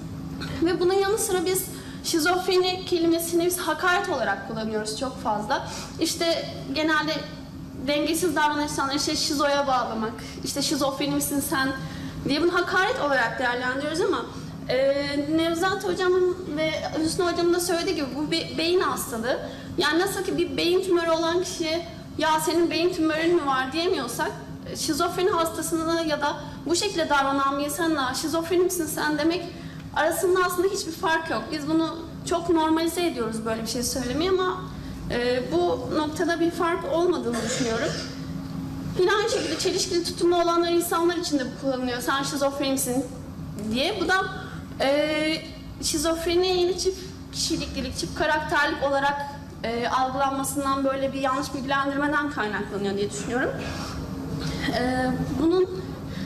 ve bunun yanı sıra biz şizofreni kelimesini biz hakaret olarak kullanıyoruz çok fazla. İşte genelde dengesiz davranan insanları işte şizoya bağlamak, işte şizofreni misin sen diye bunu hakaret olarak değerlendiriyoruz ama e, Nevzat Hocam'ın ve Hüsnü Hocam'ın da söylediği gibi bu bir beyin hastalığı. Yani nasıl ki bir beyin tümörü olan kişiye ya senin beyin tümörün mü var diyemiyorsak şizofreni hastasına ya da bu şekilde davranan bir insanla şizofreni misin sen demek arasında aslında hiçbir fark yok. Biz bunu çok normalize ediyoruz böyle bir şey söylemeyi ama e, bu noktada bir fark olmadığını düşünüyorum. Yine aynı şekilde çelişkili tutumlu olanlar insanlar için de bu kullanılıyor. Sen şizofreni misin diye. Bu da e, şizofreni yine çift kişiliklilik, çift karakterlik olarak e, algılanmasından böyle bir yanlış bilgilendirmeden kaynaklanıyor diye düşünüyorum. E, bunun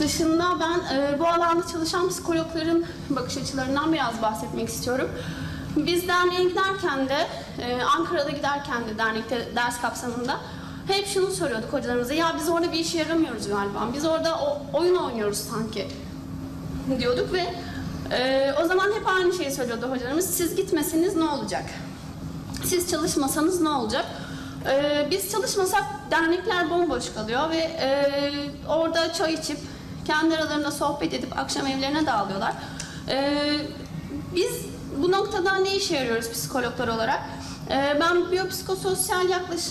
dışında ben e, bu alanda çalışan psikologların bakış açılarından biraz bahsetmek istiyorum. Biz derneğe giderken de, e, Ankara'da giderken de dernekte ders kapsamında hep şunu soruyorduk hocalarımıza, ya biz orada bir işe yaramıyoruz galiba, biz orada o, oyun oynuyoruz sanki diyorduk ve e, o zaman hep aynı şeyi söylüyordu hocalarımız, siz gitmeseniz ne olacak? Siz çalışmasanız ne olacak? Ee, biz çalışmasak dernekler bomboş kalıyor ve e, orada çay içip, kendi aralarında sohbet edip akşam evlerine dağılıyorlar. Ee, biz bu noktada ne işe yarıyoruz psikologlar olarak? Ee, ben biyopsikososyal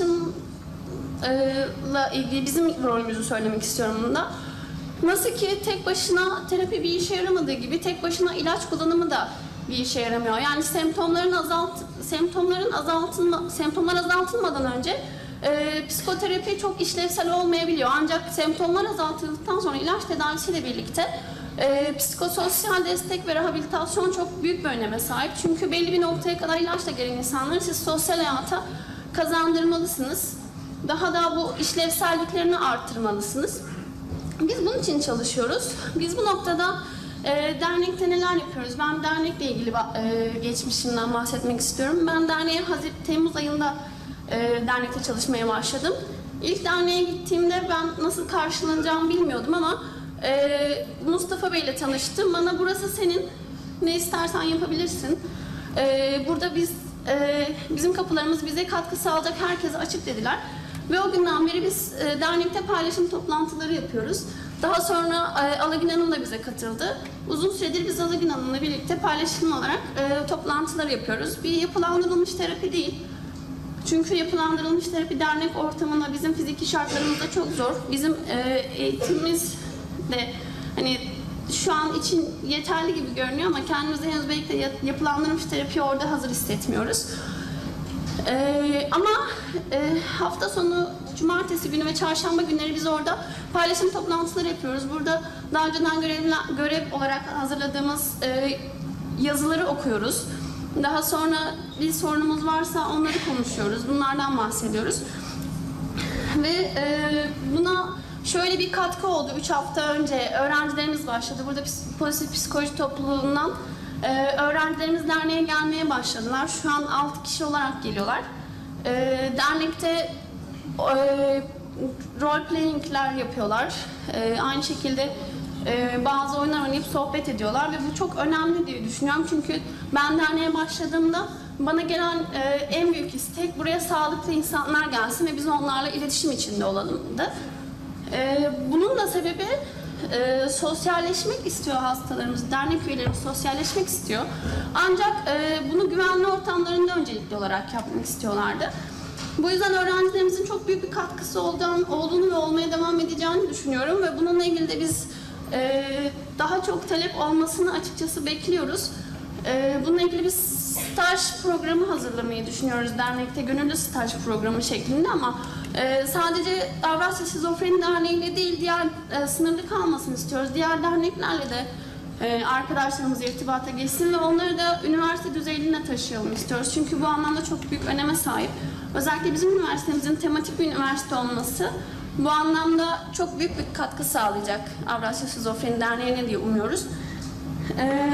yaklaşımla ilgili bizim rolümüzü söylemek istiyorum bunda. Nasıl ki tek başına terapi bir işe yaramadığı gibi tek başına ilaç kullanımı da bir işe yaramıyor. Yani semptomların azalt semptomların azaltılma semptomlar azaltılmadan önce e, psikoterapi çok işlevsel olmayabiliyor. Ancak semptomlar azaltıldıktan sonra ilaç tedavisiyle birlikte e, psikososyal destek ve rehabilitasyon çok büyük bir öneme sahip. Çünkü belli bir noktaya kadar ilaçla gelen insanları siz sosyal hayata kazandırmalısınız. Daha da bu işlevselliklerini arttırmalısınız. Biz bunun için çalışıyoruz. Biz bu noktada e, dernekte neler yapıyoruz? Ben dernekle ilgili e, geçmişimden bahsetmek istiyorum. Ben derneğe Hazir Temmuz ayında e, dernekte çalışmaya başladım. İlk derneğe gittiğimde ben nasıl karşılanacağımı bilmiyordum ama e, Mustafa Bey ile tanıştım. Bana burası senin, ne istersen yapabilirsin. E, burada biz e, bizim kapılarımız bize katkı sağlayacak herkese açık dediler. Ve o günden beri biz e, dernekte paylaşım toplantıları yapıyoruz. Daha sonra e, Alagün Hanım da bize katıldı. Uzun süredir biz Alagün Hanım'la birlikte paylaşım olarak e, toplantılar yapıyoruz. Bir yapılandırılmış terapi değil. Çünkü yapılandırılmış terapi dernek ortamında bizim fiziki şartlarımızda çok zor. Bizim e, eğitimimiz de hani şu an için yeterli gibi görünüyor ama kendimizi henüz belki de yapılandırılmış terapi orada hazır hissetmiyoruz. Ee, ama e, hafta sonu, cumartesi günü ve çarşamba günleri biz orada paylaşım toplantıları yapıyoruz. Burada daha önceden görev, görev olarak hazırladığımız e, yazıları okuyoruz. Daha sonra bir sorunumuz varsa onları konuşuyoruz. Bunlardan bahsediyoruz. Ve e, buna şöyle bir katkı oldu. Üç hafta önce öğrencilerimiz başladı. Burada pozitif psikoloji topluluğundan Ee, öğrencilerimiz derneğe gelmeye başladılar. Şu an altı kişi olarak geliyorlar. Ee, dernekte e, role playing'ler yapıyorlar. Ee, aynı şekilde e, bazı oyunlar oynayıp sohbet ediyorlar ve bu çok önemli diye düşünüyorum. Çünkü ben derneğe başladığımda bana gelen e, en büyük istek buraya sağlıklı insanlar gelsin ve biz onlarla iletişim içinde olalımdı. E, bunun da sebebi E, sosyalleşmek istiyor hastalarımız, dernek üyelerimiz sosyalleşmek istiyor. Ancak e, bunu güvenli ortamlarında öncelikli olarak yapmak istiyorlardı. Bu yüzden öğrencilerimizin çok büyük bir katkısı olduğunu, olduğunu ve olmaya devam edeceğini düşünüyorum ve bununla ilgili de biz e, daha çok talep olmasını açıkçası bekliyoruz. E, bununla ilgili bir staj programı hazırlamayı düşünüyoruz dernekte, gönüllü staj programı şeklinde ama Ee, sadece Avrasya Şizofreni Derneği ile değil, diğer e, sınırlı kalmasını istiyoruz. Diğer derneklerle de e, arkadaşlarımız irtibata geçsin ve onları da üniversite düzeyine taşıyalım istiyoruz. Çünkü bu anlamda çok büyük öneme sahip. Özellikle bizim üniversitemizin tematik bir üniversite olması bu anlamda çok büyük bir katkı sağlayacak Avrasya Şizofreni Derneği'ne diye umuyoruz. Ee,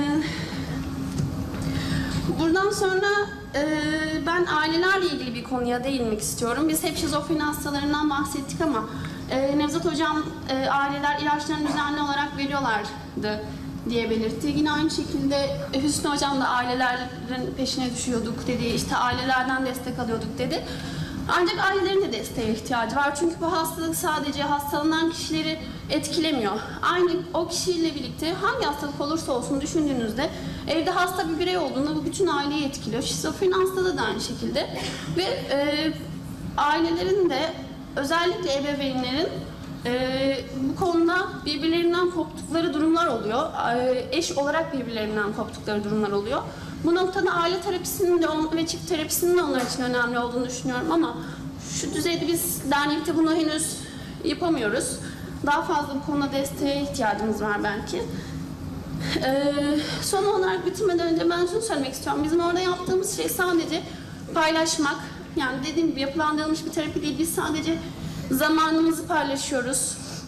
buradan sonra Ee, ben ailelerle ilgili bir konuya değinmek istiyorum. Biz hep şizofreni hastalarından bahsettik ama e, Nevzat Hocam e, aileler ilaçlarını düzenli olarak veriyorlardı diye belirtti. Yine aynı şekilde Hüsnü Hocam da ailelerin peşine düşüyorduk dedi. İşte ailelerden destek alıyorduk dedi. Ancak ailelerin de desteğe ihtiyacı var. Çünkü bu hastalık sadece hastalanan kişileri etkilemiyor. Aynı o kişiyle birlikte hangi hastalık olursa olsun düşündüğünüzde evde hasta bir birey olduğunda bu bütün aileyi etkiliyor. Şizofreni hastalığı da aynı şekilde. Ve e, ailelerin de özellikle ebeveynlerin e, bu konuda birbirlerinden koptukları durumlar oluyor. E, eş olarak birbirlerinden koptukları durumlar oluyor. Bu noktada aile terapisinin de on, ve çift terapisinin de onlar için önemli olduğunu düşünüyorum ama şu düzeyde biz dernekte bunu henüz yapamıyoruz. Daha fazla bu konuda desteğe ihtiyacımız var belki. Ee, son olarak bitirmeden önce ben şunu söylemek istiyorum. Bizim orada yaptığımız şey sadece paylaşmak. Yani dediğim gibi yapılandırılmış bir terapi değil. Biz sadece zamanımızı paylaşıyoruz.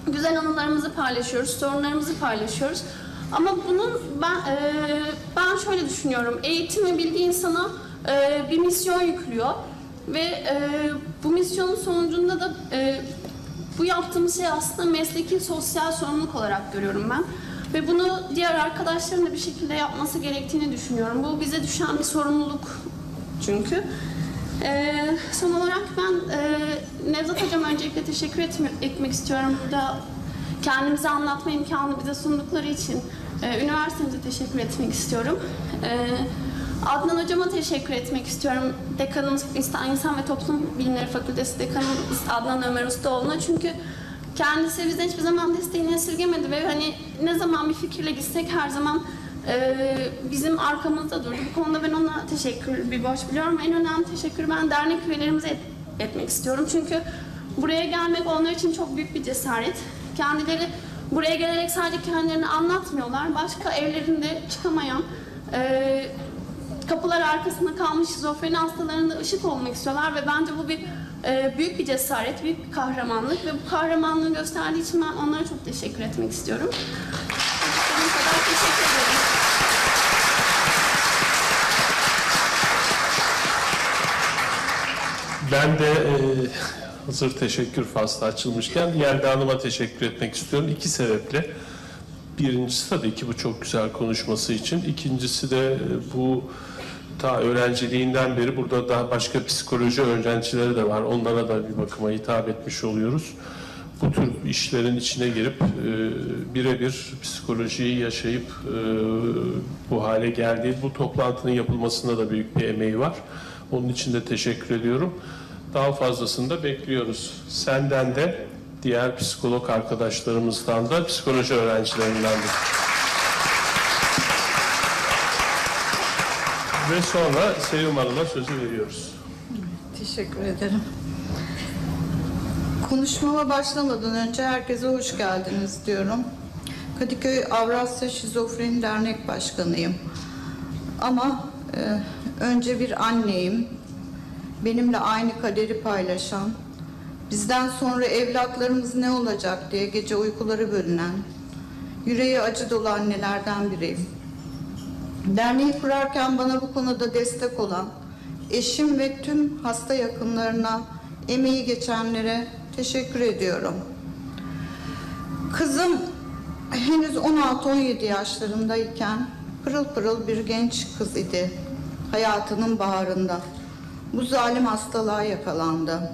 güzel anılarımızı paylaşıyoruz, sorunlarımızı paylaşıyoruz. Ama bunun ben e, ben şöyle düşünüyorum. Eğitimi bildiği insana e, bir misyon yüklüyor ve e, bu misyonun sonucunda da e, bu yaptığımız şey aslında mesleki sosyal sorumluluk olarak görüyorum ben. Ve bunu diğer arkadaşların da bir şekilde yapması gerektiğini düşünüyorum. Bu bize düşen bir sorumluluk çünkü. Ee, son olarak ben e, Nevzat Hocam'a öncelikle teşekkür etme, etmek istiyorum. Burada kendimizi anlatma imkanı bize sundukları için e, üniversitemize teşekkür etmek istiyorum. E, Adnan Hocam'a teşekkür etmek istiyorum. Dekanımız İnsan, İnsan ve Toplum Bilimleri Fakültesi Dekanımız Adnan Ömer Ustaoğlu'na. Çünkü kendisi bizden hiçbir zaman desteğini esirgemedi ve hani ne zaman bir fikirle gitsek her zaman e, bizim arkamızda durdu. Bu konuda ben ona teşekkür bir borç biliyorum. En önemli teşekkürü ben dernek üyelerimize et, etmek istiyorum. Çünkü buraya gelmek onlar için çok büyük bir cesaret. Kendileri buraya gelerek sadece kendilerini anlatmıyorlar. Başka evlerinde çıkamayan, e, kapılar arkasında kalmış şizofreni hastalarına da ışık olmak istiyorlar ve bence bu bir e, büyük bir cesaret, büyük bir kahramanlık ve bu kahramanlığı gösterdiği için ben onlara çok teşekkür etmek istiyorum. Çocuklarım kadar teşekkür ederim. Ben de e, hazır teşekkür faslı açılmışken Yelda Hanım'a teşekkür etmek istiyorum. İki sebeple. Birincisi tabii ki bu çok güzel konuşması için. İkincisi de e, bu ta öğrenciliğinden beri burada daha başka psikoloji öğrencileri de var. Onlara da bir bakıma hitap etmiş oluyoruz. Bu tür işlerin içine girip e, birebir psikolojiyi yaşayıp e, bu hale geldiği, bu toplantının yapılmasında da büyük bir emeği var. Onun için de teşekkür ediyorum. Daha fazlasını da bekliyoruz. Senden de, diğer psikolog arkadaşlarımızdan da, psikoloji öğrencilerinden de. Ve sonra Sevim Hanım'a sözü veriyoruz. Teşekkür ederim. Konuşmama başlamadan önce herkese hoş geldiniz diyorum. Kadıköy Avrasya Şizofreni Dernek Başkanıyım. Ama e, önce bir anneyim. Benimle aynı kaderi paylaşan, bizden sonra evlatlarımız ne olacak diye gece uykuları bölünen, yüreği acı dolu annelerden biriyim. Derneği kurarken bana bu konuda destek olan eşim ve tüm hasta yakınlarına, emeği geçenlere teşekkür ediyorum. Kızım henüz on altı on yedi yaşlarındayken pırıl pırıl bir genç kız idi. Hayatının baharında bu zalim hastalığa yakalandı.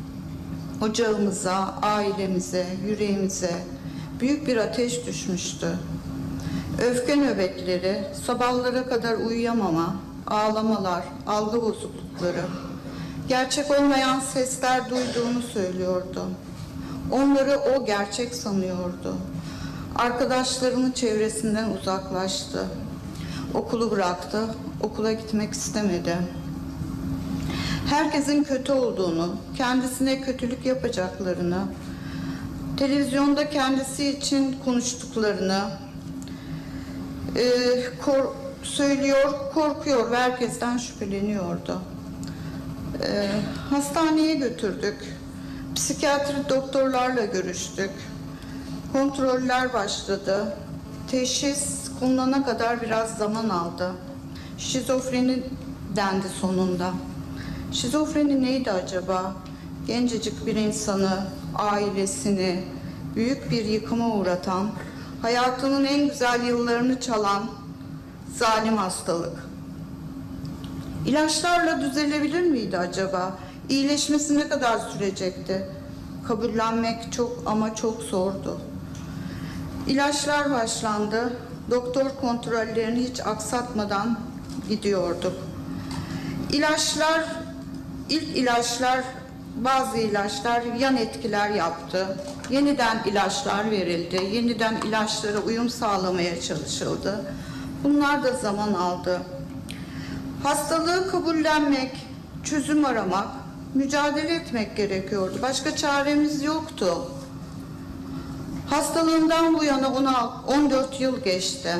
Ocağımıza, ailemize, yüreğimize büyük bir ateş düşmüştü. Öfke nöbetleri, sabahlara kadar uyuyamama, ağlamalar, algı bozuklukları, gerçek olmayan sesler duyduğunu söylüyordu. Onları o gerçek sanıyordu. Arkadaşlarının çevresinden uzaklaştı. Okulu bıraktı, okula gitmek istemedi. Herkesin kötü olduğunu, kendisine kötülük yapacaklarını, televizyonda kendisi için konuştuklarını e, kor, söylüyor, korkuyor ve herkesten şüpheleniyordu. E, hastaneye götürdük, psikiyatri doktorlarla görüştük, kontroller başladı, teşhis konulana kadar biraz zaman aldı. Şizofreni dendi sonunda. Şizofreni neydi acaba? Gencecik bir insanı, ailesini büyük bir yıkıma uğratan, hayatının en güzel yıllarını çalan zalim hastalık. İlaçlarla düzelebilir miydi acaba? İyileşmesi ne kadar sürecekti? Kabullenmek çok ama çok zordu. İlaçlar başlandı. Doktor kontrollerini hiç aksatmadan gidiyorduk. İlaçlar, ilk ilaçlar, bazı ilaçlar yan etkiler yaptı. Yeniden ilaçlar verildi. Yeniden ilaçlara uyum sağlamaya çalışıldı. Bunlar da zaman aldı. Hastalığı kabullenmek, çözüm aramak, mücadele etmek gerekiyordu. Başka çaremiz yoktu. Hastalığından bu yana on dört yıl geçti.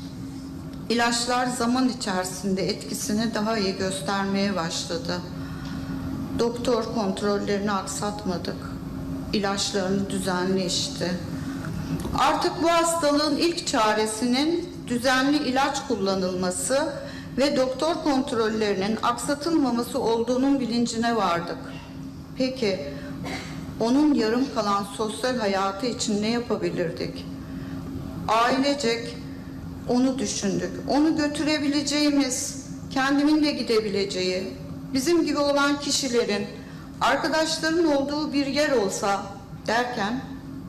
İlaçlar zaman içerisinde etkisini daha iyi göstermeye başladı. Doktor kontrollerini aksatmadık. ilaçlarını düzenli içti. Artık bu hastalığın ilk çaresinin düzenli ilaç kullanılması ve doktor kontrollerinin aksatılmaması olduğunun bilincine vardık. Peki, onun yarım kalan sosyal hayatı için ne yapabilirdik? Ailecek onu düşündük. Onu götürebileceğimiz, kendimin de gidebileceği, bizim gibi olan kişilerin, arkadaşların olduğu bir yer olsa derken,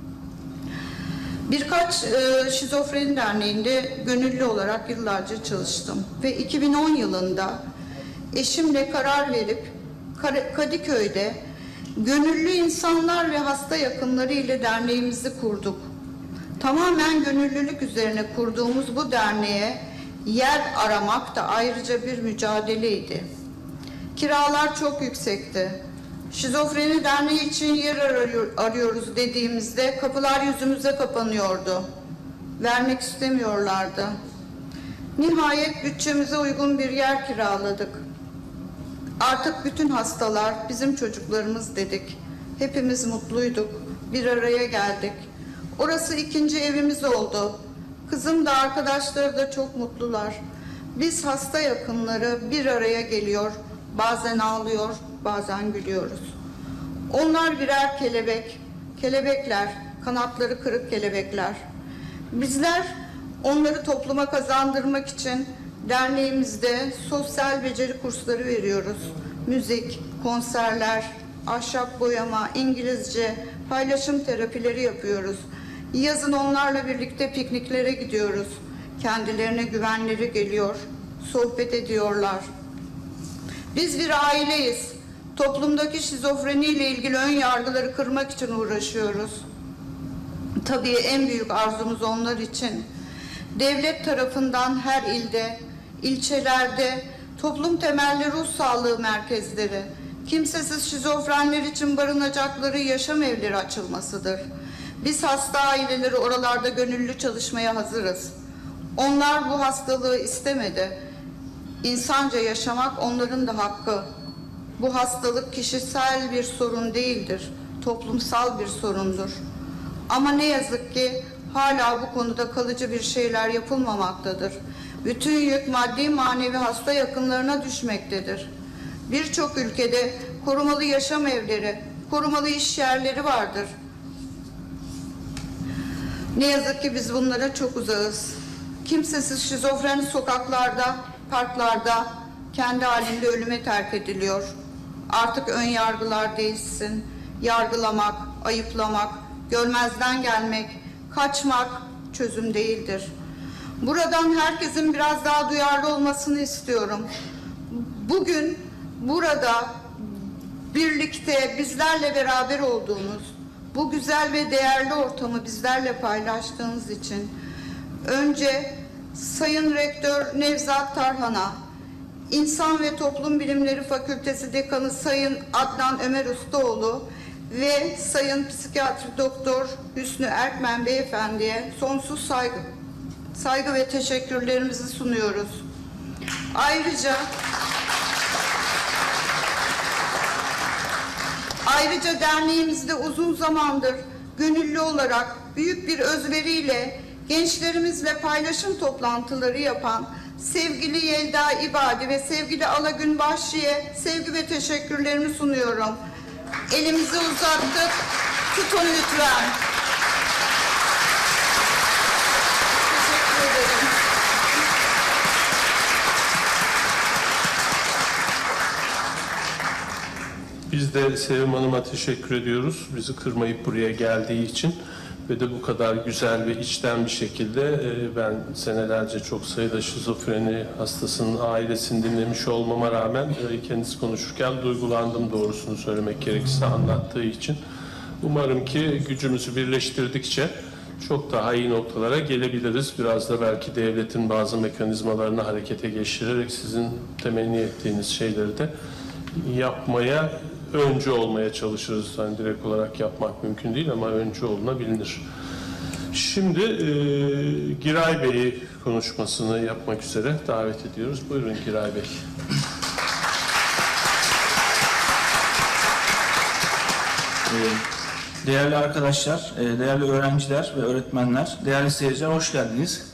birkaç e, Şizofreni Derneği'nde gönüllü olarak yıllarca çalıştım. Ve iki bin on yılında eşimle karar verip Kadıköy'de gönüllü insanlar ve hasta yakınları ile derneğimizi kurduk. Tamamen gönüllülük üzerine kurduğumuz bu derneğe yer aramak da ayrıca bir mücadeleydi. Kiralar çok yüksekti. Şizofreni Derneği için yer arıyoruz dediğimizde kapılar yüzümüze kapanıyordu. Vermek istemiyorlardı. Nihayet bütçemize uygun bir yer kiraladık. Artık bütün hastalar bizim çocuklarımız dedik. Hepimiz mutluyduk. Bir araya geldik. Orası ikinci evimiz oldu. Kızım da arkadaşları da çok mutlular. Biz hasta yakınları bir araya geliyor. Bazen ağlıyor, bazen gülüyoruz. Onlar birer kelebek, kelebekler, kanatları kırık kelebekler. Bizler onları topluma kazandırmak için derneğimizde sosyal beceri kursları veriyoruz. Müzik, konserler, ahşap boyama, İngilizce, paylaşım terapileri yapıyoruz. Yazın onlarla birlikte pikniklere gidiyoruz. Kendilerine güvenleri geliyor, sohbet ediyorlar. Biz bir aileyiz. Toplumdaki şizofreni ile ilgili ön yargıları kırmak için uğraşıyoruz. Tabii en büyük arzumuz onlar için. Devlet tarafından her ilde, ilçelerde toplum temelli ruh sağlığı merkezleri, kimsesiz şizofrenler için barınacakları yaşam evleri açılmasıdır. Biz hasta aileleri oralarda gönüllü çalışmaya hazırız. Onlar bu hastalığı istemedi. İnsanca yaşamak onların da hakkı. Bu hastalık kişisel bir sorun değildir, toplumsal bir sorundur. Ama ne yazık ki hala bu konuda kalıcı bir şeyler yapılmamaktadır. Bütün yük maddi manevi hasta yakınlarına düşmektedir. Birçok ülkede korumalı yaşam evleri, korumalı iş yerleri vardır. Ne yazık ki biz bunlara çok uzağız. Kimsesiz şizofreni sokaklarda, parklarda kendi halinde ölüme terk ediliyor. Artık ön yargılar değişsin. Yargılamak, ayıplamak, görmezden gelmek, kaçmak çözüm değildir. Buradan herkesin biraz daha duyarlı olmasını istiyorum. Bugün burada birlikte bizlerle beraber olduğunuz, bu güzel ve değerli ortamı bizlerle paylaştığınız için önce Sayın Rektör Nevzat Tarhan'a, İnsan ve Toplum Bilimleri Fakültesi Dekanı Sayın Adnan Ömer Ustaoğlu ve Sayın Psikiyatri Doktor Hüsnü Erkmen Beyefendi'ye sonsuz saygı, saygı ve teşekkürlerimizi sunuyoruz. Ayrıca Ayrıca derneğimizde uzun zamandır gönüllü olarak büyük bir özveriyle gençlerimizle paylaşım toplantıları yapan sevgili Yelda İbadi ve sevgili Alagün Bahşi'ye sevgi ve teşekkürlerimi sunuyorum. Elimizi uzattık, tutun lütfen. Teşekkür ederim. Biz de Sevim Hanım'a teşekkür ediyoruz. Bizi kırmayıp buraya geldiği için ve de bu kadar güzel ve içten bir şekilde ben senelerce çok sayıda şizofreni hastasının ailesini dinlemiş olmama rağmen kendisi konuşurken duygulandım doğrusunu söylemek gerekirse anlattığı için. Umarım ki gücümüzü birleştirdikçe çok daha iyi noktalara gelebiliriz. Biraz da belki devletin bazı mekanizmalarını harekete geçirerek sizin temenni ettiğiniz şeyleri de yapmaya, öncü olmaya çalışırız. Yani direkt olarak yapmak mümkün değil ama öncü olunabilir. Şimdi e, Giray Bey'i konuşmasını yapmak üzere davet ediyoruz. Buyurun Giray Bey. Ee, Değerli arkadaşlar, değerli öğrenciler ve öğretmenler, değerli seyirciler, hoş geldiniz.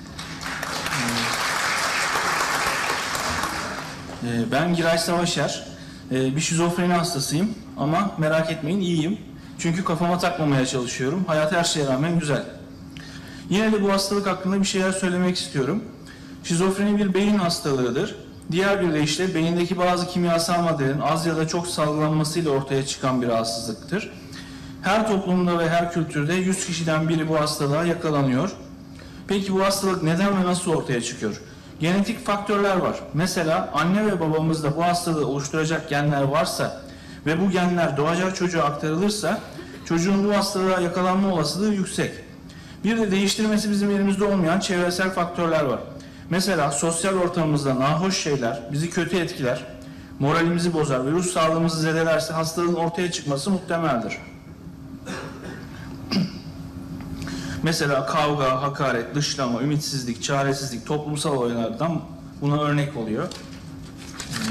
Ben Giray Savaşer, bir şizofreni hastasıyım ama merak etmeyin iyiyim. Çünkü kafama takmamaya çalışıyorum. Hayat her şeye rağmen güzel. Yine de bu hastalık hakkında bir şeyler söylemek istiyorum. Şizofreni bir beyin hastalığıdır. Diğer bir deyişle beyindeki bazı kimyasal maddelerin az ya da çok salgılanmasıyla ortaya çıkan bir rahatsızlıktır. Her toplumda ve her kültürde yüz kişiden biri bu hastalığa yakalanıyor. Peki bu hastalık neden ve nasıl ortaya çıkıyor? Genetik faktörler var. Mesela anne ve babamızda bu hastalığı oluşturacak genler varsa ve bu genler doğacak çocuğa aktarılırsa çocuğun bu hastalığa yakalanma olasılığı yüksek. Bir de değiştirmesi bizim elimizde olmayan çevresel faktörler var. Mesela sosyal ortamımızda nahoş şeyler bizi kötü etkiler, moralimizi bozar ve ruh sağlığımızı zedelerse hastalığın ortaya çıkması muhtemeldir. Mesela kavga, hakaret, dışlama, ümitsizlik, çaresizlik, toplumsal olaylardan buna örnek oluyor. Ee,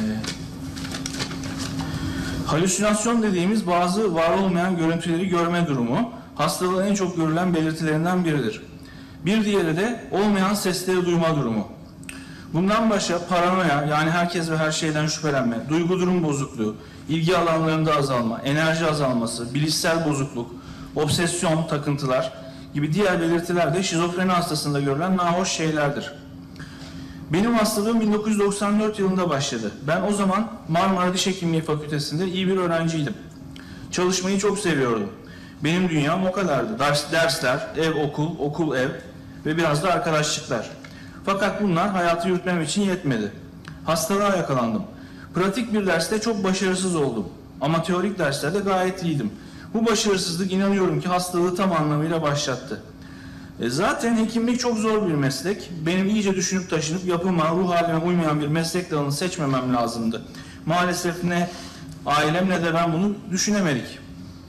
halüsinasyon dediğimiz bazı var olmayan görüntüleri görme durumu, hastalığın en çok görülen belirtilerinden biridir. Bir diğeri de olmayan sesleri duyma durumu. Bundan başka paranoya, yani herkes ve her şeyden şüphelenme, duygu durum bozukluğu, ilgi alanlarında azalma, enerji azalması, bilişsel bozukluk, obsesyon, takıntılar gibi diğer belirtiler de şizofreni hastasında görülen nahoş şeylerdir. Benim hastalığım bin dokuz yüz doksan dört yılında başladı. Ben o zaman Marmara Diş Hekimliği Fakültesi'nde iyi bir öğrenciydim. Çalışmayı çok seviyordum. Benim dünyam o kadardı. Ders, dersler, ev, okul, okul, ev ve biraz da arkadaşlıklar. Fakat bunlar hayatı yürütmem için yetmedi. Hastalığa yakalandım. Pratik bir derste çok başarısız oldum. Ama teorik derslerde gayet iyiydim. Bu başarısızlık inanıyorum ki hastalığı tam anlamıyla başlattı. E zaten hekimlik çok zor bir meslek. Benim iyice düşünüp taşınıp yapıma, ruh halime uymayan bir meslek dalını seçmemem lazımdı. Maalesef ne ailem ne de ben bunu düşünemedik.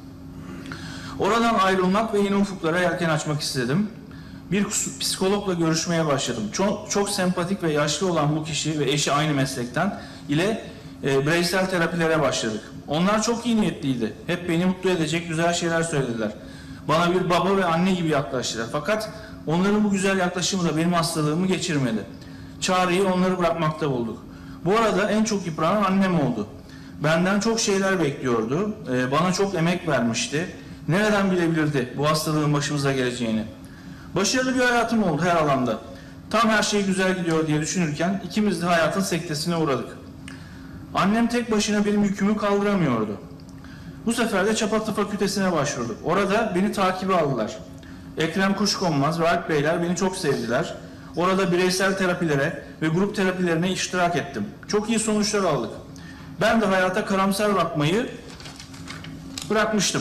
Oradan ayrılmak ve yeni ufuklara yelken açmak istedim. Bir psikologla görüşmeye başladım. Çok, çok sempatik ve yaşlı olan bu kişi ve eşi aynı meslekten ile e, bireysel terapilere başladık. Onlar çok iyi niyetliydi. Hep beni mutlu edecek güzel şeyler söylediler. Bana bir baba ve anne gibi yaklaştılar. Fakat onların bu güzel yaklaşımı da benim hastalığımı geçirmedi. Çareyi onları bırakmakta bulduk. Bu arada en çok yıpranan annem oldu. Benden çok şeyler bekliyordu. E, bana çok emek vermişti. Nereden bilebilirdi bu hastalığın başımıza geleceğini? Başarılı bir hayatım oldu her alanda. Tam her şey güzel gidiyor diye düşünürken ikimiz de hayatın sektesine uğradık. Annem tek başına benim yükümü kaldıramıyordu. Bu sefer de Çapatı Fakültesine başvurduk. Orada beni takibe aldılar. Ekrem Kuşkonmaz ve Alp Beyler beni çok sevdiler. Orada bireysel terapilere ve grup terapilerine iştirak ettim. Çok iyi sonuçlar aldık. Ben de hayata karamsar bakmayı bırakmıştım.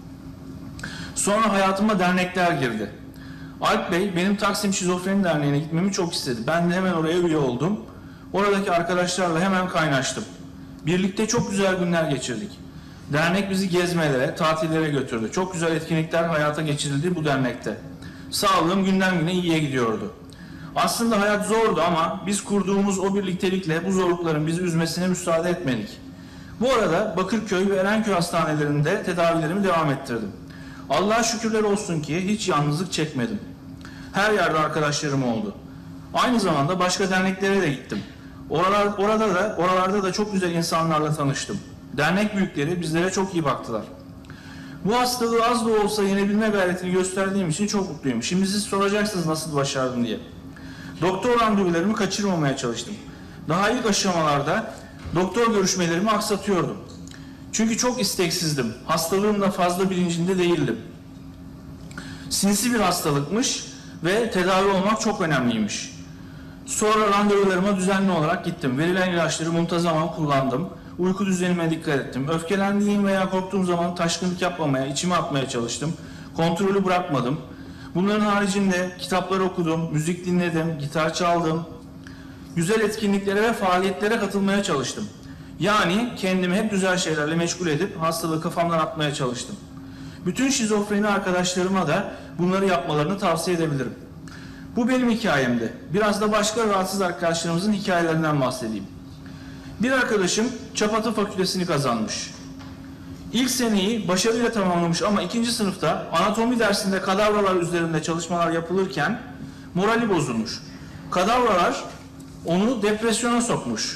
Sonra hayatıma dernekler girdi. Alp Bey benim Taksim Şizofreni Derneği'ne gitmemi çok istedi. Ben de hemen oraya üye oldum. Oradaki arkadaşlarla hemen kaynaştım. Birlikte çok güzel günler geçirdik. Dernek bizi gezmelere, tatillere götürdü. Çok güzel etkinlikler hayata geçirildi bu dernekte. Sağlığım günden güne iyiye gidiyordu. Aslında hayat zordu ama biz kurduğumuz o birliktelikle bu zorlukların bizi üzmesine müsaade etmedik. Bu arada Bakırköy ve Erenköy hastanelerinde tedavilerimi devam ettirdim. Allah'a şükürler olsun ki hiç yalnızlık çekmedim. Her yerde arkadaşlarım oldu. Aynı zamanda başka derneklere de gittim. Oralar, orada da, oralarda da çok güzel insanlarla tanıştım. Dernek büyükleri bizlere çok iyi baktılar. Bu hastalığı az da olsa yenebilme gayretini gösterdiğim için çok mutluyum. Şimdi siz soracaksınız nasıl başardım diye. Doktor randevularımı kaçırmamaya çalıştım. Daha ilk aşamalarda doktor görüşmelerimi aksatıyordum. Çünkü çok isteksizdim. Hastalığımla fazla bilincinde değildim. Sinsi bir hastalıkmış ve tedavi olmak çok önemliymiş. Sonra randevularıma düzenli olarak gittim. Verilen ilaçları muntazaman kullandım. Uyku düzenime dikkat ettim. Öfkelendiğim veya korktuğum zaman taşkınlık yapmamaya, içime atmaya çalıştım. Kontrolü bırakmadım. Bunların haricinde kitaplar okudum, müzik dinledim, gitar çaldım. Güzel etkinliklere ve faaliyetlere katılmaya çalıştım. Yani kendimi hep güzel şeylerle meşgul edip hastalığı kafamdan atmaya çalıştım. Bütün şizofreni arkadaşlarıma da bunları yapmalarını tavsiye edebilirim. Bu benim hikayemdi. Biraz da başka rahatsız arkadaşlarımızın hikayelerinden bahsedeyim. Bir arkadaşım Çapatı Fakültesini kazanmış. İlk seneyi başarıyla tamamlamış ama ikinci sınıfta anatomi dersinde kadavralar üzerinde çalışmalar yapılırken morali bozulmuş. Kadavralar onu depresyona sokmuş.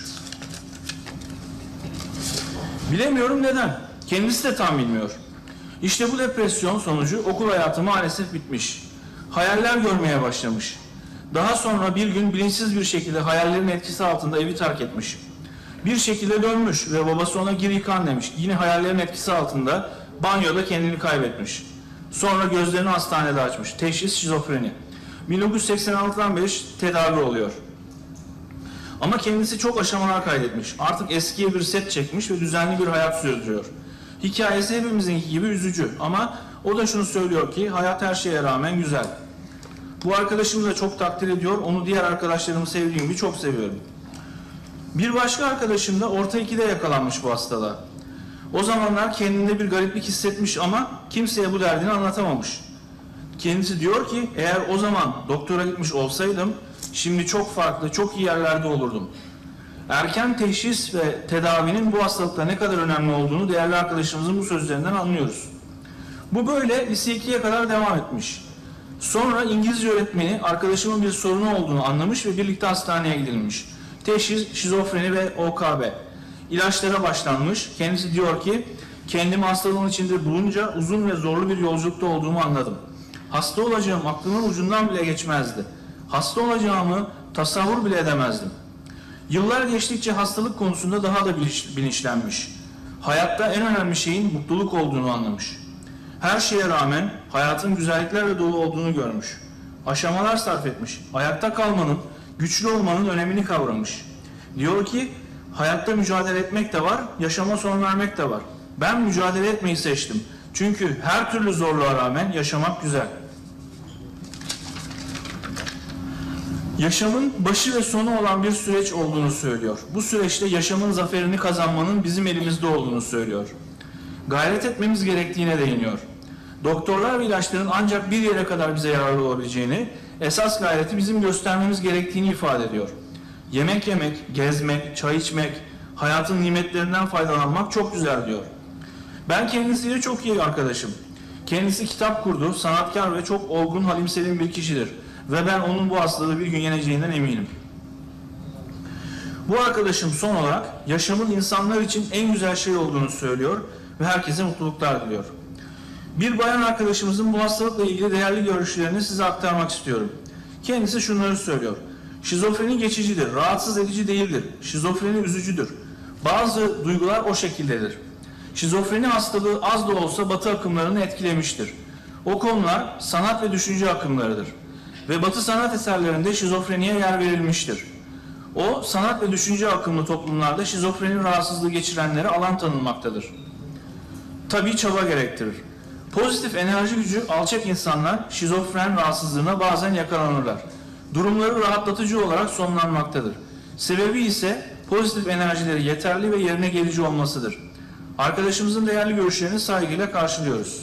Bilemiyorum neden. Kendisi de tam bilmiyor. İşte bu depresyon sonucu okul hayatı maalesef bitmiş. Hayaller görmeye başlamış. Daha sonra bir gün bilinçsiz bir şekilde hayallerin etkisi altında evi terk etmiş. Bir şekilde dönmüş ve babası ona gir yıkan demiş. Yine hayallerin etkisi altında banyoda kendini kaybetmiş. Sonra gözlerini hastanede açmış. Teşhis şizofreni. bin dokuz yüz seksen altıdan beri tedavi oluyor. Ama kendisi çok aşamalar kaydetmiş. Artık eskiye bir set çekmiş ve düzenli bir hayat sürdürüyor. Hikayesi hepimizinki gibi üzücü ama o da şunu söylüyor ki hayat her şeye rağmen güzel. Bu arkadaşımı da çok takdir ediyor. Onu diğer arkadaşlarımı sevdiğim gibi çok seviyorum. Bir başka arkadaşım da orta ikide yakalanmış bu hastalığa. O zamanlar kendinde bir gariplik hissetmiş ama kimseye bu derdini anlatamamış. Kendisi diyor ki eğer o zaman doktora gitmiş olsaydım şimdi çok farklı, çok iyi yerlerde olurdum. Erken teşhis ve tedavinin bu hastalıkta ne kadar önemli olduğunu değerli arkadaşımızın bu sözlerinden anlıyoruz. Bu böyle lise ikiye kadar devam etmiş. Sonra İngilizce öğretmeni arkadaşımın bir sorunu olduğunu anlamış ve birlikte hastaneye gidilmiş. Teşhis şizofreni ve O K B. İlaçlara başlanmış. Kendisi diyor ki kendimi hastalığın içinde bulunca uzun ve zorlu bir yolculukta olduğumu anladım. Hasta olacağım aklımın ucundan bile geçmezdi. Hasta olacağımı tasavvur bile edemezdim. Yıllar geçtikçe hastalık konusunda daha da bilinçlenmiş. Hayatta en önemli şeyin mutluluk olduğunu anlamış. Her şeye rağmen hayatın güzelliklerle dolu olduğunu görmüş. Aşamalar sarf etmiş. Ayakta kalmanın, güçlü olmanın önemini kavramış. Diyor ki hayatta mücadele etmek de var, yaşama son vermek de var. Ben mücadele etmeyi seçtim. Çünkü her türlü zorluğa rağmen yaşamak güzel. Yaşamın başı ve sonu olan bir süreç olduğunu söylüyor. Bu süreçte yaşamın zaferini kazanmanın bizim elimizde olduğunu söylüyor. Gayret etmemiz gerektiğine değiniyor. Doktorlar ve ilaçların ancak bir yere kadar bize yararlı olabileceğini, esas gayreti bizim göstermemiz gerektiğini ifade ediyor. Yemek yemek, gezmek, çay içmek, hayatın nimetlerinden faydalanmak çok güzel diyor. Ben kendisiyle çok iyi arkadaşım. Kendisi kitap kurdu, sanatkar ve çok olgun, halimselim bir kişidir. Ve ben onun bu hastalığı bir gün yeneceğinden eminim. Bu arkadaşım son olarak yaşamın insanlar için en güzel şey olduğunu söylüyor ve herkese mutluluklar diliyor. Bir bayan arkadaşımızın bu hastalıkla ilgili değerli görüşlerini size aktarmak istiyorum. Kendisi şunları söylüyor. Şizofreni geçicidir, rahatsız edici değildir. Şizofreni üzücüdür. Bazı duygular o şekildedir. Şizofreni hastalığı az da olsa Batı akımlarını etkilemiştir. O konular sanat ve düşünce akımlarıdır. Ve Batı sanat eserlerinde şizofreniye yer verilmiştir. O, sanat ve düşünce akımlı toplumlarda şizofreni rahatsızlığı geçirenlere alan tanınmaktadır. Tabii çaba gerektirir. Pozitif enerji gücü alçak insanlar şizofren rahatsızlığına bazen yakalanırlar. Durumları rahatlatıcı olarak sonlanmaktadır. Sebebi ise pozitif enerjileri yeterli ve yerine gelici olmasıdır. Arkadaşımızın değerli görüşlerini saygıyla karşılıyoruz.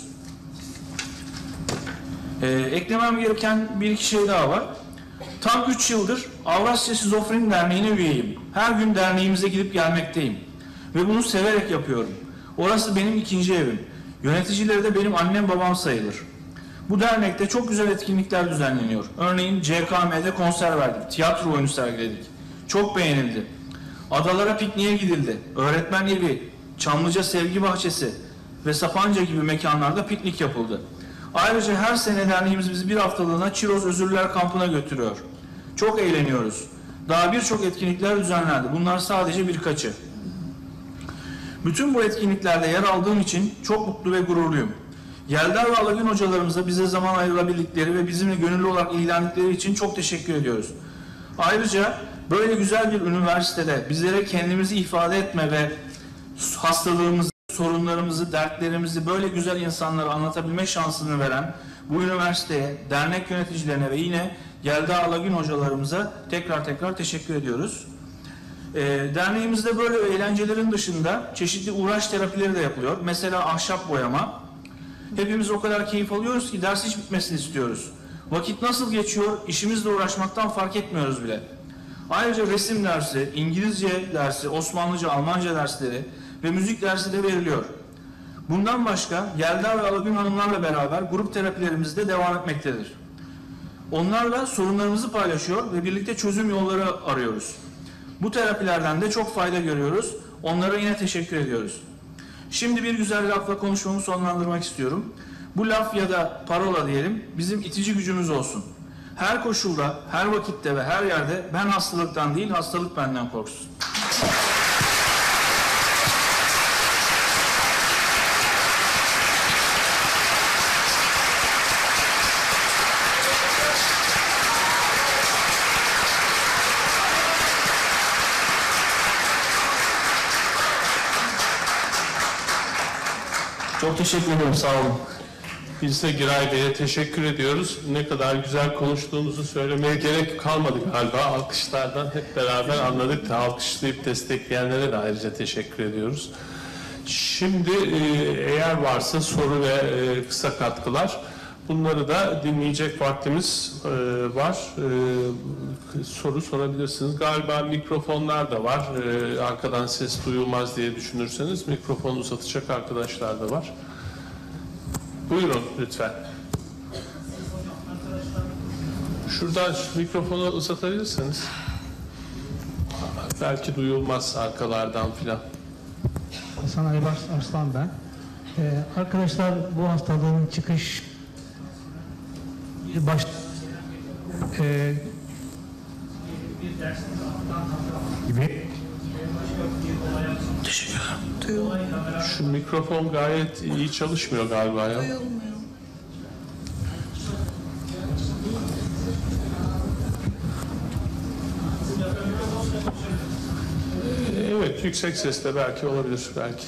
Ee, eklemem gereken bir iki şey daha var. Tam üç yıldır Avrasya Şizofreni Derneği'ne üyeyim. Her gün derneğimize gidip gelmekteyim. Ve bunu severek yapıyorum. Orası benim ikinci evim. Yöneticileri de benim annem babam sayılır. Bu dernekte çok güzel etkinlikler düzenleniyor. Örneğin C K M'de konser verdik, tiyatro oyunu sergiledik. Çok beğenildi. Adalara pikniğe gidildi. Öğretmen evi, Çamlıca Sevgi Bahçesi ve Sapanca gibi mekanlarda piknik yapıldı. Ayrıca her sene derneğimiz bizi bir haftalığına Çiroz Özürlüler Kampı'na götürüyor. Çok eğleniyoruz. Daha birçok etkinlikler düzenlendi. Bunlar sadece birkaçı. Bütün bu etkinliklerde yer aldığım için çok mutlu ve gururluyum. Yeldar ve Alagün hocalarımıza bize zaman ayırabildikleri ve bizimle gönüllü olarak ilgilendikleri için çok teşekkür ediyoruz. Ayrıca böyle güzel bir üniversitede bizlere kendimizi ifade etme ve hastalığımızı, sorunlarımızı, dertlerimizi böyle güzel insanlara anlatabilme şansını veren bu üniversiteye, dernek yöneticilerine ve yine Yeldar Alagün hocalarımıza tekrar tekrar teşekkür ediyoruz. E, derneğimizde böyle eğlencelerin dışında çeşitli uğraş terapileri de yapılıyor. Mesela ahşap boyama. Hepimiz o kadar keyif alıyoruz ki ders hiç bitmesini istiyoruz. Vakit nasıl geçiyor, işimizle uğraşmaktan fark etmiyoruz bile. Ayrıca resim dersi, İngilizce dersi, Osmanlıca, Almanca dersleri ve müzik dersi de veriliyor. Bundan başka Yelda ve Alagün Hanımlarla beraber grup terapilerimiz de devam etmektedir. Onlarla sorunlarımızı paylaşıyor ve birlikte çözüm yolları arıyoruz. Bu terapilerden de çok fayda görüyoruz. Onlara yine teşekkür ediyoruz. Şimdi bir güzel lafla konuşmamı sonlandırmak istiyorum. Bu laf ya da parola diyelim bizim itici gücümüz olsun. Her koşulda, her vakitte ve her yerde ben hastalıktan değil, hastalık benden korksun. Çok teşekkür ederim, sağ olun. Biz de Giray Bey'e teşekkür ediyoruz. Ne kadar güzel konuştuğunuzu söylemeye gerek kalmadı galiba. Alkışlardan hep beraber anladık da alkışlayıp destekleyenlere de ayrıca teşekkür ediyoruz. Şimdi eğer varsa soru ve kısa katkılar, bunları da dinleyecek vaktimiz var. Soru sorabilirsiniz. Galiba mikrofonlar da var. Arkadan ses duyulmaz diye düşünürseniz mikrofonu uzatacak arkadaşlar da var. Buyurun lütfen. Şuradan mikrofonu uzatabilirsiniz. Belki duyulmaz arkalardan filan. Hasan Aybars Arslan ben. Ee, arkadaşlar bu hastalığın çıkış baş e, gibi Şu mikrofon gayet iyi çalışmıyor galiba ya. Duyulmuyor. Evet, yüksek sesle belki olabilir belki.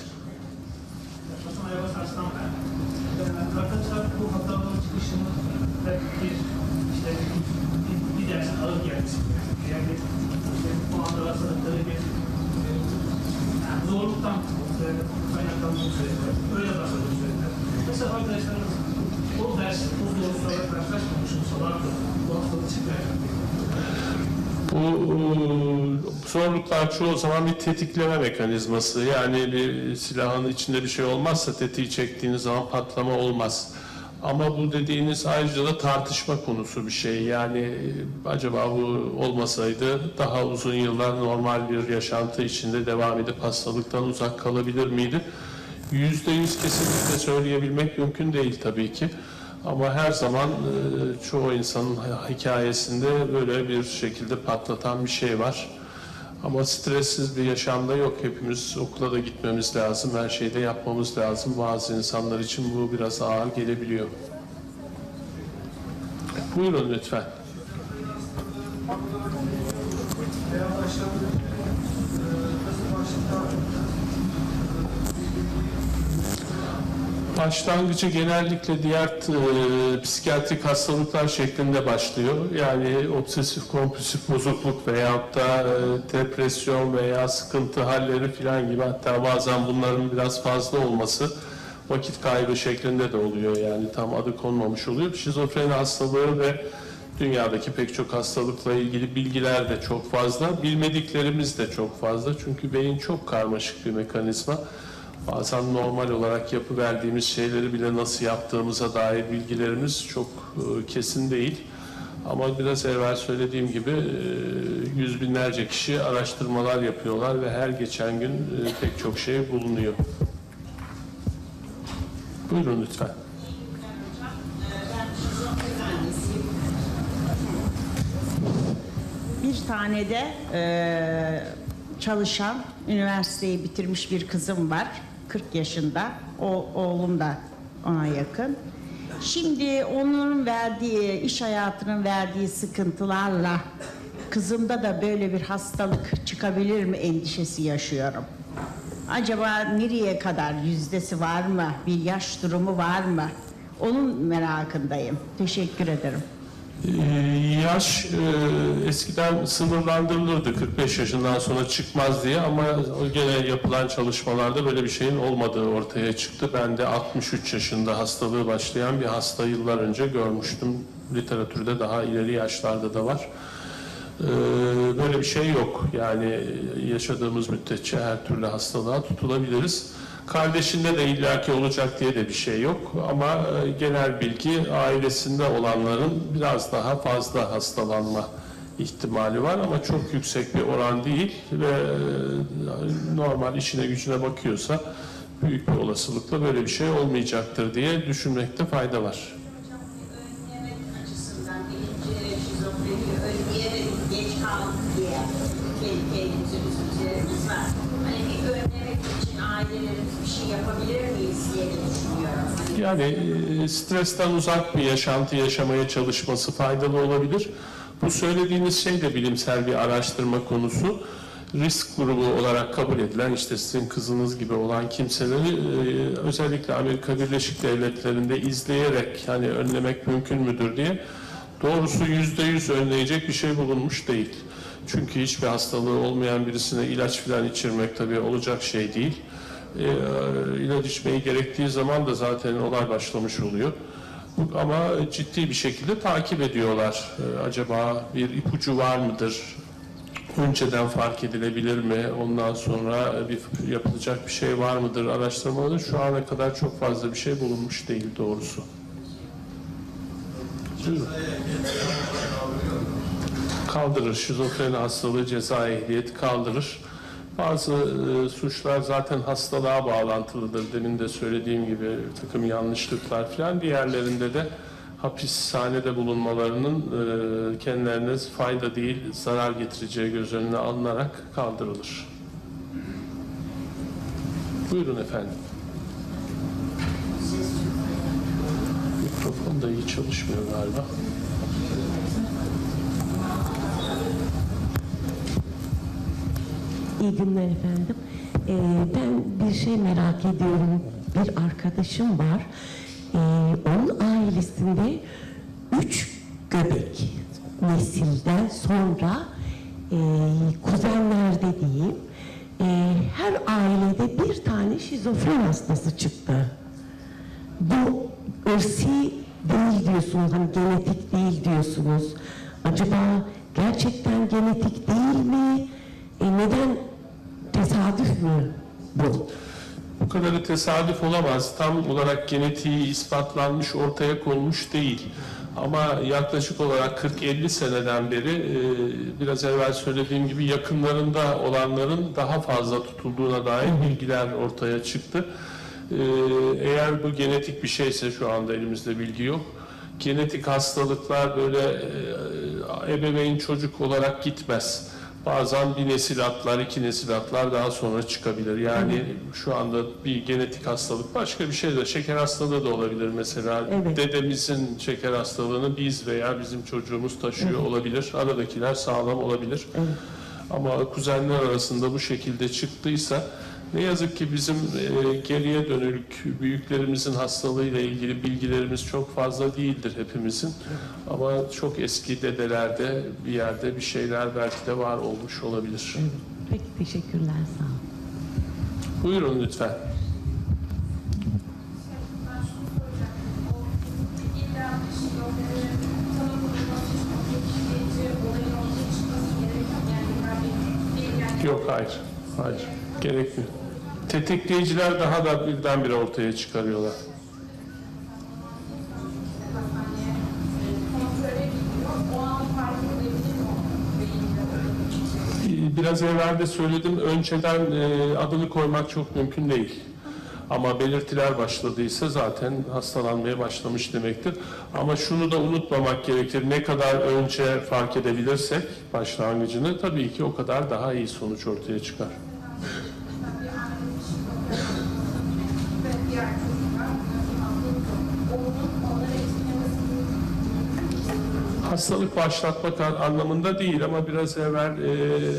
Arkadaşlar bu hastalığın çıkışını bir işte bir, bir dersin ağır gelmesi. Yani işte bu anda hastalıkları bir yani zorluktan kaynaklandığını söylediler. Öyle başladığını söylediler. Mesela arkadaşlarımız o ders, o zorluklarla karşılaşmamışsınız. Sabahında bu hastalık çıkmayacak. Bu zorluklar çoğu zaman bir tetikleme mekanizması. Yani bir silahın içinde bir şey olmazsa tetiği çektiğiniz zaman patlama olmaz. Ama bu dediğiniz ayrıca da tartışma konusu bir şey. Yani acaba bu olmasaydı daha uzun yıllar normal bir yaşantı içinde devam edip hastalıktan uzak kalabilir miydi? Yüzde yüz kesinlikle söyleyebilmek mümkün değil tabii ki. Ama her zaman e, çoğu insanın hikayesinde böyle bir şekilde patlatan bir şey var. Ama stressiz bir yaşamda yok. Hepimiz okula da gitmemiz lazım, her şeyi de yapmamız lazım. Bazı insanlar için bu biraz ağır gelebiliyor. Buyurun lütfen. Başlangıcı genellikle diğer e, psikiyatrik hastalıklar şeklinde başlıyor. Yani obsesif kompulsif bozukluk veyahut da e, depresyon veya sıkıntı halleri filan gibi, hatta bazen bunların biraz fazla olması vakit kaybı şeklinde de oluyor. Yani tam adı konmamış oluyor. Şizofreni hastalığı ve dünyadaki pek çok hastalıkla ilgili bilgiler de çok fazla. Bilmediklerimiz de çok fazla. Çünkü beyin çok karmaşık bir mekanizma. Bazen normal olarak yapıverdiğimiz şeyleri bile nasıl yaptığımıza dair bilgilerimiz çok e, kesin değil. Ama biraz evvel söylediğim gibi e, yüz binlerce kişi araştırmalar yapıyorlar ve her geçen gün e, pek çok şey bulunuyor. Buyurun lütfen. Bir tane de e, çalışan, üniversiteyi bitirmiş bir kızım var. kırk yaşında. O oğlum da ona yakın. Şimdi onun verdiği, iş hayatının verdiği sıkıntılarla kızımda da böyle bir hastalık çıkabilir mi endişesi yaşıyorum. Acaba nereye kadar, yüzdesi var mı? Bir yaş durumu var mı? Onun merakındayım. Teşekkür ederim. Yaş e, eskiden sınırlandırılırdı kırk beş yaşından sonra çıkmaz diye, ama o gene yapılan çalışmalarda böyle bir şeyin olmadığı ortaya çıktı. Ben de altmış üç yaşında hastalığı başlayan bir hasta yıllar önce görmüştüm. Literatürde daha ileri yaşlarda da var. E, böyle bir şey yok. Yani yaşadığımız müddetçe her türlü hastalığa tutulabiliriz. Kardeşinde de illaki olacak diye de bir şey yok ama e, genel bilgi ailesinde olanların biraz daha fazla hastalanma ihtimali var ama çok yüksek bir oran değil ve e, normal işine gücüne bakıyorsa büyük bir olasılıkla böyle bir şey olmayacaktır diye düşünmekte fayda var. Önlemek açısından birinci şizofreni önleyemedik, geç kaldık diye kendimize üzüntülerimiz var. Hani bir önlemek için ailelerimiz bir şey yapabilir miyiz diye de düşünüyorum. Hani Yani e, stresten uzak bir yaşantı yaşamaya çalışması faydalı olabilir. Bu söylediğiniz şey de bilimsel bir araştırma konusu. Risk grubu olarak kabul edilen, işte sizin kızınız gibi olan kimseleri e, özellikle Amerika Birleşik Devletleri'nde izleyerek hani önlemek mümkün müdür diye, doğrusu yüzde yüz önleyecek bir şey bulunmuş değil. Çünkü hiçbir hastalığı olmayan birisine ilaç falan içirmek tabii olacak şey değil. E, ilaç içmeyi gerektiği zaman da zaten olay başlamış oluyor. Ama ciddi bir şekilde takip ediyorlar. E, acaba bir ipucu var mıdır? Önceden fark edilebilir mi? Ondan sonra bir yapılacak bir şey var mıdır? Araştırmaların şu ana kadar çok fazla bir şey bulunmuş değil doğrusu. Buyurun. Kaldırır. Şizofreni hastalığı ceza ehliyeti kaldırır. Bazı e, suçlar zaten hastalığa bağlantılıdır. Demin de söylediğim gibi takım yanlışlıklar falan. Diğerlerinde de hapishanede bulunmalarının e, kendilerine fayda değil, zarar getireceği göz önüne alınarak kaldırılır. Buyurun efendim. Mikrofon da iyi çalışmıyor galiba. İyi günler efendim. Ee, ben bir şey merak ediyorum. Bir arkadaşım var. Ee, onun ailesinde üç göbek nesilden sonra e, kuzenlerde diyeyim, e, her ailede bir tane şizofren hastası çıktı. Bu ırsi değil diyorsunuz, hani genetik değil diyorsunuz. Acaba gerçekten genetik değil mi? E neden, tesadüf mü bu? Bu kadarı tesadüf olamaz. Tam olarak genetiği ispatlanmış, ortaya konmuş değil. Ama yaklaşık olarak kırk elli seneden beri e, biraz evvel söylediğim gibi yakınlarında olanların daha fazla tutulduğuna dair bilgiler ortaya çıktı. E, eğer bu genetik bir şeyse, şu anda elimizde bilgi yok. Genetik hastalıklar böyle e, ebeveyn çocuk olarak gitmez. Bazen bir nesil atlar, iki nesil atlar daha sonra çıkabilir. Yani şu anda bir genetik hastalık başka bir şey de, şeker hastalığı da olabilir mesela. Evet. Dedemizin şeker hastalığını biz veya bizim çocuğumuz taşıyor evet. olabilir. Aradakiler sağlam olabilir. Evet. Ama kuzenler arasında bu şekilde çıktıysa, ne yazık ki bizim e, geriye dönük büyüklerimizin hastalığıyla ilgili bilgilerimiz çok fazla değildir hepimizin. Ama çok eski dedelerde bir yerde bir şeyler belki de var olmuş olabilir. Evet. Peki, teşekkürler, sağ olun. Buyurun lütfen. Yok, hayır. Hayır. Gerekmiyor. Tetikleyiciler daha da birdenbire ortaya çıkarıyorlar. Biraz evvel de söyledim, önceden adını koymak çok mümkün değil. Ama belirtiler başladıysa zaten hastalanmaya başlamış demektir. Ama şunu da unutmamak gerekir. Ne kadar önce fark edebilirsek başlangıcını, tabii ki o kadar daha iyi sonuç ortaya çıkar. Hastalık başlatmak anlamında değil ama biraz evvel e,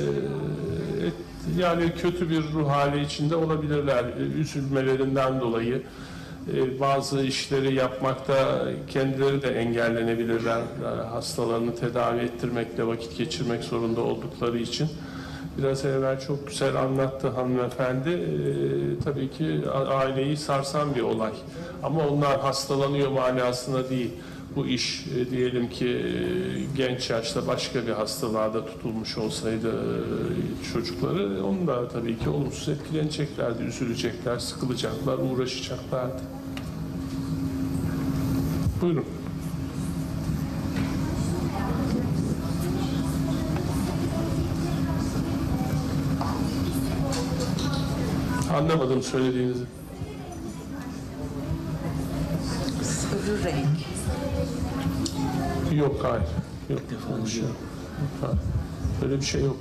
yani kötü bir ruh hali içinde olabilirler. Üzülmelerinden dolayı e, bazı işleri yapmakta kendileri de engellenebilirler. Yani hastalarını tedavi ettirmekle vakit geçirmek zorunda oldukları için. Biraz evvel çok güzel anlattı hanımefendi. Ee, tabii ki aileyi sarsan bir olay. Ama onlar hastalanıyor manasına değil. bu iş e, diyelim ki e, genç yaşta başka bir hastalığa da tutulmuş olsaydı e, çocukları, onu da tabii ki olumsuz etkileneceklerdi, üzülecekler, sıkılacaklar, uğraşacaklardı. Buyurun. Anlamadım söylediğinizi. Sarı renk. Yok, hayır. Yok, öyle bir şey yok. Hayır. Öyle bir şey yok.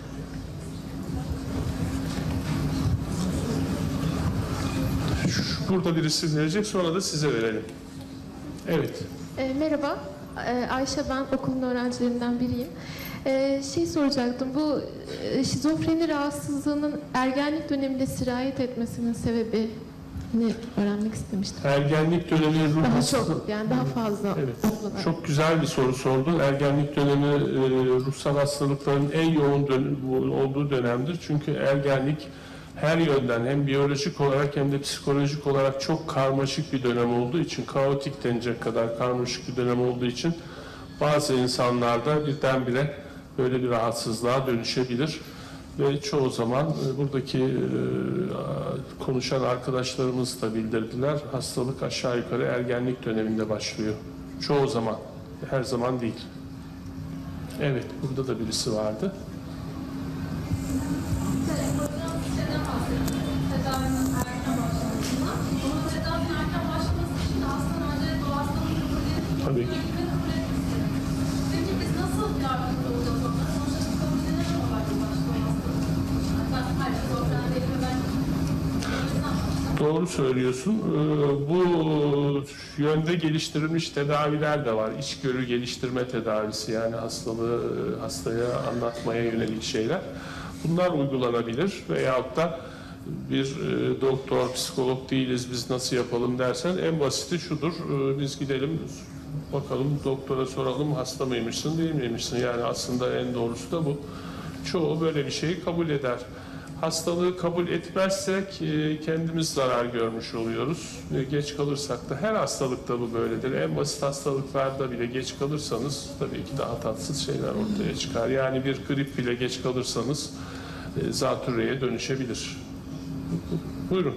Şu- Burada birisi verecek, sonra da size verelim. Evet. E, merhaba, e, Ayşe ben, okulun öğrencilerinden biriyim. E, şey soracaktım, bu e, şizofreni rahatsızlığının ergenlik döneminde sirayet etmesinin sebebini öğrenmek istemiştim. Ergenlik dönemi ruh Daha hastalığı. çok, yani daha fazla. Evet. Çok güzel bir soru sordun. Ergenlik dönemi e, ruhsal hastalıkların en yoğun dön- olduğu dönemdir. Çünkü ergenlik her yönden hem biyolojik olarak hem de psikolojik olarak çok karmaşık bir dönem olduğu için, kaotik denecek kadar karmaşık bir dönem olduğu için bazı insanlarda birdenbire böyle bir rahatsızlığa dönüşebilir. Ve çoğu zaman e, buradaki e, konuşan arkadaşlarımız da bildirdiler. Hastalık aşağı yukarı ergenlik döneminde başlıyor. Çoğu zaman, her zaman değil. Evet, burada da birisi vardı. Tabii ki. Peki biz nasıl yardımcı olacağız onlara? Sonuçta kabullenemem Doğru söylüyorsun. Ee, Bu yönde geliştirilmiş tedaviler de var. İçgörü geliştirme tedavisi, yani hastalığı hastaya anlatmaya yönelik şeyler. Bunlar uygulanabilir veyahut da bir e, doktor, psikolog değiliz, biz nasıl yapalım dersen en basiti şudur. E, biz gidelim bakalım, doktora soralım, hasta mıymışsın değil miymişsin? Yani aslında en doğrusu da bu. Çoğu böyle bir şeyi kabul eder. Hastalığı kabul etmezsek e, kendimiz zarar görmüş oluyoruz. E, geç kalırsak da, her hastalıkta bu böyledir. En basit hastalıklarda bile geç kalırsanız tabii ki daha tatsız şeyler ortaya çıkar. Yani bir grip bile geç kalırsanız e, zatürreye dönüşebilir. Buyurun.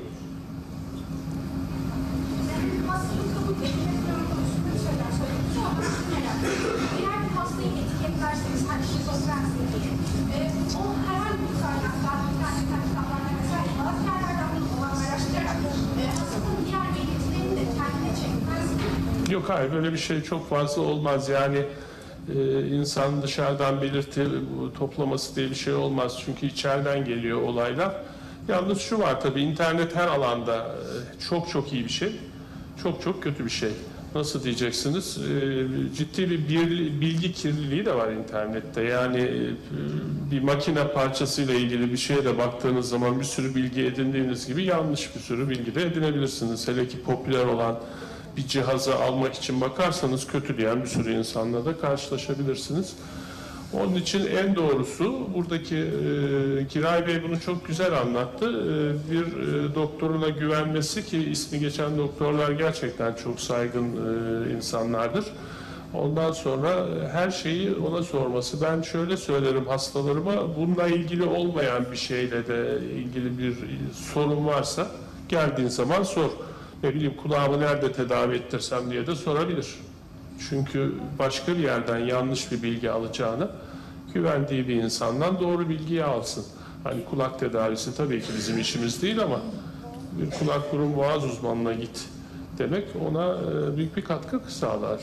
Eğer bir hastayı etiketlerseniz, hani şizofrensin diye, e, o herhangi bir kaynaktan, internetten, kitaplardan vesaire, bazı yerlerden bunu olan araştırarak e, hastanın diğer belirtilerini de kendine çekmez mi? Yok, hayır, böyle bir şey çok fazla olmaz. Yani e, insan dışarıdan belirti toplaması diye bir şey olmaz. Çünkü içeriden geliyor olaylar. Yalnız şu var tabii, internet her alanda e, çok çok iyi bir şey, çok çok kötü bir şey. Nasıl diyeceksiniz? E, ciddi bir bilgi kirliliği de var internette. Yani e, bir makine parçasıyla ilgili bir şeye de baktığınız zaman bir sürü bilgi edindiğiniz gibi yanlış bir sürü bilgi de edinebilirsiniz. Hele ki popüler olan bir cihazı almak için bakarsanız kötüleyen bir sürü insanla da karşılaşabilirsiniz. Onun için en doğrusu, buradaki e, Giray Bey bunu çok güzel anlattı. E, bir e, doktoruna güvenmesi, ki ismi geçen doktorlar gerçekten çok saygın e, insanlardır. Ondan sonra her şeyi ona sorması. Ben şöyle söylerim hastalarıma, bununla ilgili olmayan bir şeyle de ilgili bir sorun varsa geldiğin zaman sor. Ne bileyim, kulağımı nerede tedavi ettirsem diye de sorabilir. Çünkü başka bir yerden yanlış bir bilgi alacağını, güvendiği bir insandan doğru bilgiyi alsın. Hani kulak tedavisi tabii ki bizim işimiz değil ama bir kulak burun boğaz uzmanına git demek ona büyük bir katkı sağlar.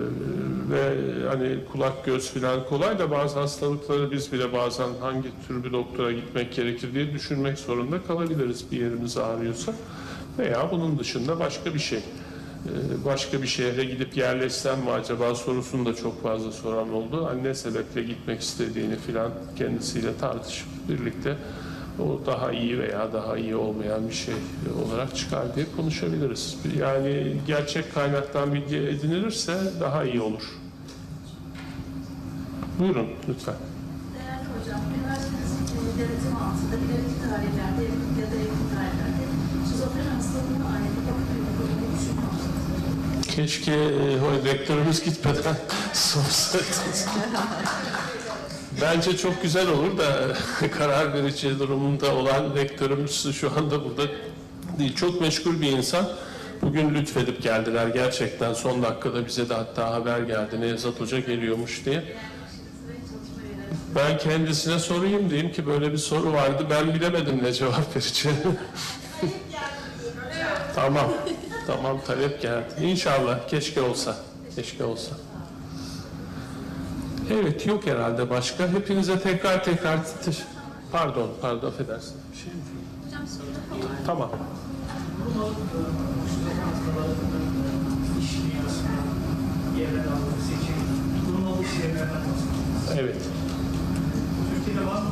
Ve hani kulak göz filan kolay da bazı hastalıkları biz bile bazen hangi tür bir doktora gitmek gerekir diye düşünmek zorunda kalabiliriz bir yerimiz ağrıyorsa. Veya bunun dışında başka bir şey. Başka bir şehre gidip yerleşsem mi acaba sorusunu da çok fazla soran oldu. Hani ne sebeple gitmek istediğini filan kendisiyle tartışıp birlikte o daha iyi veya daha iyi olmayan bir şey olarak çıkar diye konuşabiliriz. Yani gerçek kaynaktan bilgi edinilirse daha iyi olur. Buyurun lütfen. Değerli hocam, üniversitemizin denetim altında ileriki tarihlerde ya da yakın tarihlerde şizofren hastalığına ait bakım ürünü düşünüyor musunuz? Keşke e, rektörümüz gitmeden sorsaydınız. Bence çok güzel olur da karar verici durumunda olan rektörümüz şu anda burada değil. Çok meşgul bir insan. Bugün lütfedip geldiler gerçekten. Son dakikada bize de hatta haber geldi. Nevzat Hoca geliyormuş diye. Ben kendisine sorayım diyeyim ki böyle bir soru vardı. Ben bilemedim ne cevap vereceğimi. Tamam. Tamam, talep geldi. İnşallah. Keşke olsa. Keşke olsa. Evet, yok herhalde başka. Hepinize tekrar tekrar pardon, pardon, affedersin. Bir şey mi? Tamam. Evet. Türkiye'de var mı?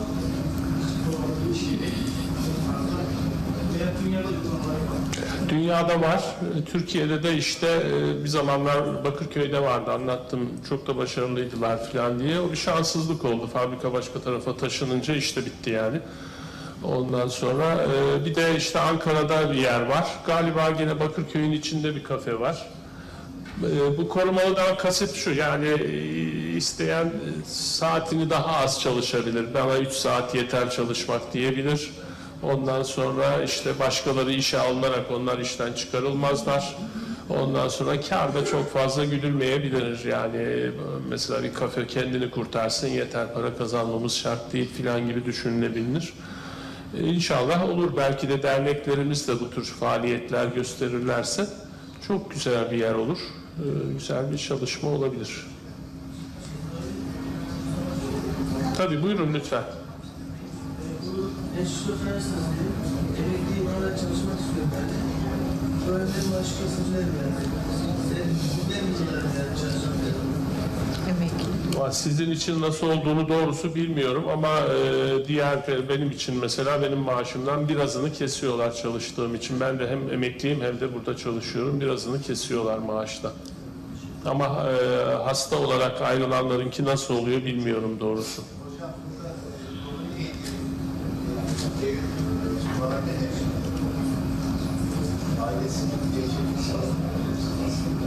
Dünyada var. Türkiye'de de işte bir zamanlar Bakırköy'de vardı, anlattım. Çok da başarılıydılar falan diye. O bir şanssızlık oldu. Fabrika başka tarafa taşınınca işte bitti yani. Ondan sonra bir de işte Ankara'da bir yer var. Galiba gene Bakırköy'ün içinde bir kafe var. Bu korumalıdan kasıt şu, yani isteyen saatini daha az çalışabilir. Bana üç saat yeter çalışmak diyebilir. Ondan sonra işte başkaları işe alınarak onlar işten çıkarılmazlar. Ondan sonra kâr da çok fazla güdülmeyebilir. Yani mesela bir kafe kendini kurtarsın yeter, para kazanmamız şart değil filan gibi düşünülebilir. İnşallah olur. Belki de derneklerimiz de bu tür faaliyetler gösterirlerse çok güzel bir yer olur. Güzel bir çalışma olabilir. Tabii, buyurun lütfen. Enstitüsü'ndersiniz diye emekliyim, hala çalışmak istiyorum ben. Öğrenmenin başka sözlerim yani. Benim yıllarım yani çalışmak Emekli. Sizin için nasıl olduğunu doğrusu bilmiyorum ama e, diğer benim için mesela benim maaşımdan birazını kesiyorlar çalıştığım için. Ben de hem emekliyim hem de burada çalışıyorum. Birazını kesiyorlar maaştan. Ama e, hasta olarak ayrılanlarınki nasıl oluyor bilmiyorum doğrusu. Ailesinin geçimini sağlamasında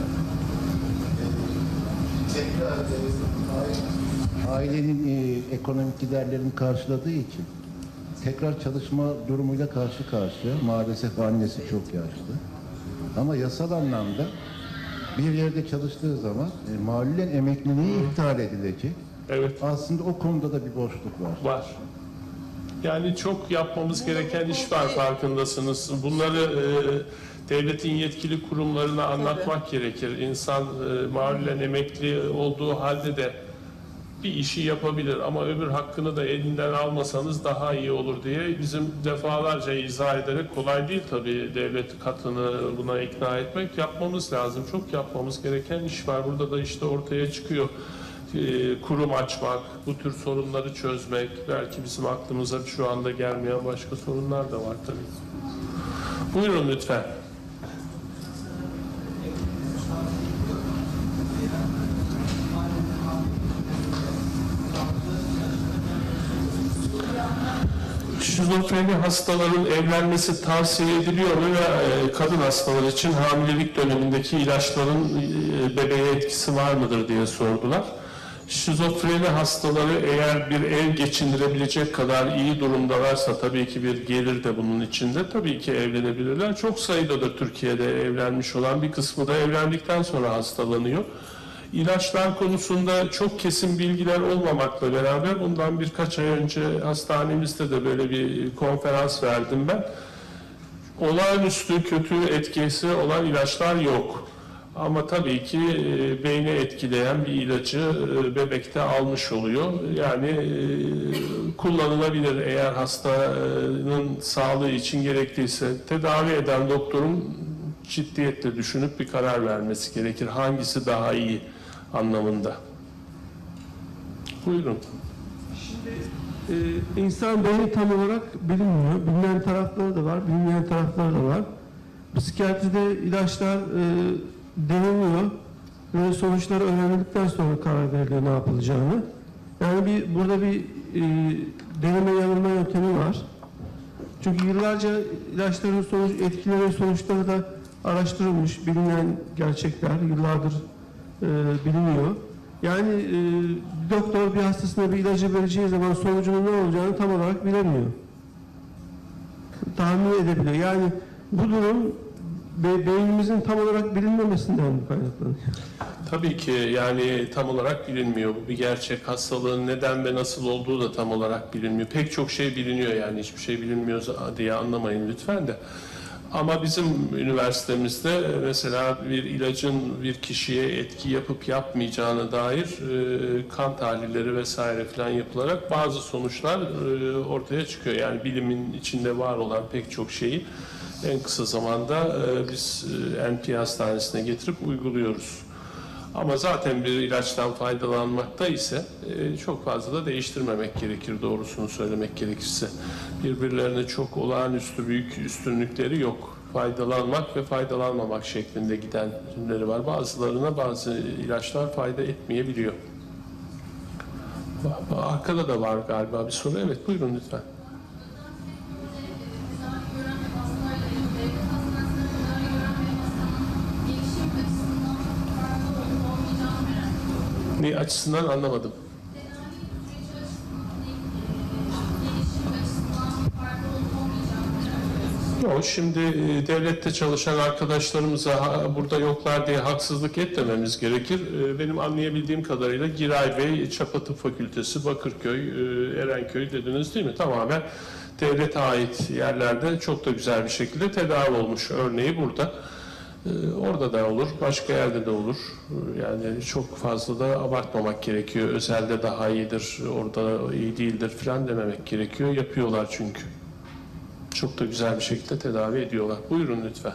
tekrar ailenin e, ekonomik giderlerini karşıladığı için tekrar çalışma durumuyla karşı karşıya. Maalesef annesi çok yaşlı. Ama yasal anlamda bir yerde çalıştığı zaman e, malulen emekliliği iptal edilecek. Evet. Aslında o konuda da bir boşluk var. Var. Yani çok yapmamız gereken iş var, farkındasınız. Bunları e, devletin yetkili kurumlarına anlatmak gerekir. İnsan e, malulen emekli olduğu halde de bir işi yapabilir ama öbür hakkını da elinden almasanız daha iyi olur diye bizim defalarca izah ederek, kolay değil tabii devlet katını buna ikna etmek, yapmamız lazım. Çok yapmamız gereken iş var. Burada da işte ortaya çıkıyor. Kurum açmak, bu tür sorunları çözmek, belki bizim aklımıza şu anda gelmeyen başka sorunlar da var tabii. Buyurun lütfen. Şizofreni hastaların evlenmesi tavsiye ediliyor mu ve kadın hastalar için hamilelik dönemindeki ilaçların bebeğe etkisi var mıdır diye sordular. Şizofreni hastaları eğer bir ev geçindirebilecek kadar iyi durumdalarsa, tabii ki bir gelir de bunun içinde, tabii ki evlenebilirler. Çok sayıdadır Türkiye'de evlenmiş olan, bir kısmı da evlendikten sonra hastalanıyor. İlaçlar konusunda çok kesin bilgiler olmamakla beraber bundan birkaç ay önce hastanemizde de böyle bir konferans verdim ben. Olağanüstü kötü etkisi olan ilaçlar yok. Ama tabii ki e, beyni etkileyen bir ilacı e, bebekte almış oluyor. Yani e, kullanılabilir eğer hastanın sağlığı için gerekliyse. Tedavi eden doktorun ciddiyetle düşünüp bir karar vermesi gerekir. Hangisi daha iyi anlamında. Buyurun. Şimdi e, insan beyni tam olarak bilinmiyor. Bilinen tarafları da var, bilinmeyen tarafları da var. Psikiyatride ilaçlar e, deneniyor ve sonuçları öğrendikten sonra karar veriliyor ne yapılacağını. Yani bir burada bir e, deneme yanılma yöntemi var. Çünkü yıllarca ilaçların sonuç etkileri ve sonuçları da araştırılmış, bilinen gerçekler, yıllardır e, biliniyor. Yani e, doktor bir hastasına bir ilacı vereceği zaman sonucunun ne olacağını tam olarak bilemiyor. Tahmin edebiliyor. Yani bu durum be, beynimizin tam olarak bilinmemesinden kaynaklanıyor. Tabii ki yani tam olarak bilinmiyor. Bu bir gerçek. Hastalığın neden ve nasıl olduğu da tam olarak bilinmiyor. Pek çok şey biliniyor yani hiçbir şey bilinmiyor diye anlamayın lütfen de. Ama bizim üniversitemizde mesela bir ilacın bir kişiye etki yapıp yapmayacağına dair e, kan tahlilleri vesaire falan yapılarak bazı sonuçlar e, ortaya çıkıyor. Yani bilimin içinde var olan pek çok şeyi en kısa zamanda e, biz e, N P hastanesine getirip uyguluyoruz. Ama zaten bir ilaçtan faydalanmakta ise e, çok fazla da değiştirmemek gerekir doğrusunu söylemek gerekirse. Birbirlerine çok olağanüstü büyük üstünlükleri yok. Faydalanmak ve faydalanmamak şeklinde giden ürünleri var. Bazılarına bazı ilaçlar fayda etmeyebiliyor. Arkada da var galiba bir soru. Evet buyurun lütfen. Ne açısından anlamadım. Yok, şimdi devlette çalışan arkadaşlarımıza burada yoklar diye haksızlık etmememiz gerekir. Benim anlayabildiğim kadarıyla Giray Bey, Çapa Tıp Fakültesi, Bakırköy, Erenköy dediniz değil mi? Tamamen devlete ait yerlerde çok da güzel bir şekilde tedavi olmuş. Örneği burada. Orada da olur, başka yerde de olur. Yani çok fazla da abartmamak gerekiyor. Özelde daha iyidir, orada iyi değildir falan dememek gerekiyor. Yapıyorlar çünkü. Çok da güzel bir şekilde tedavi ediyorlar. Buyurun lütfen.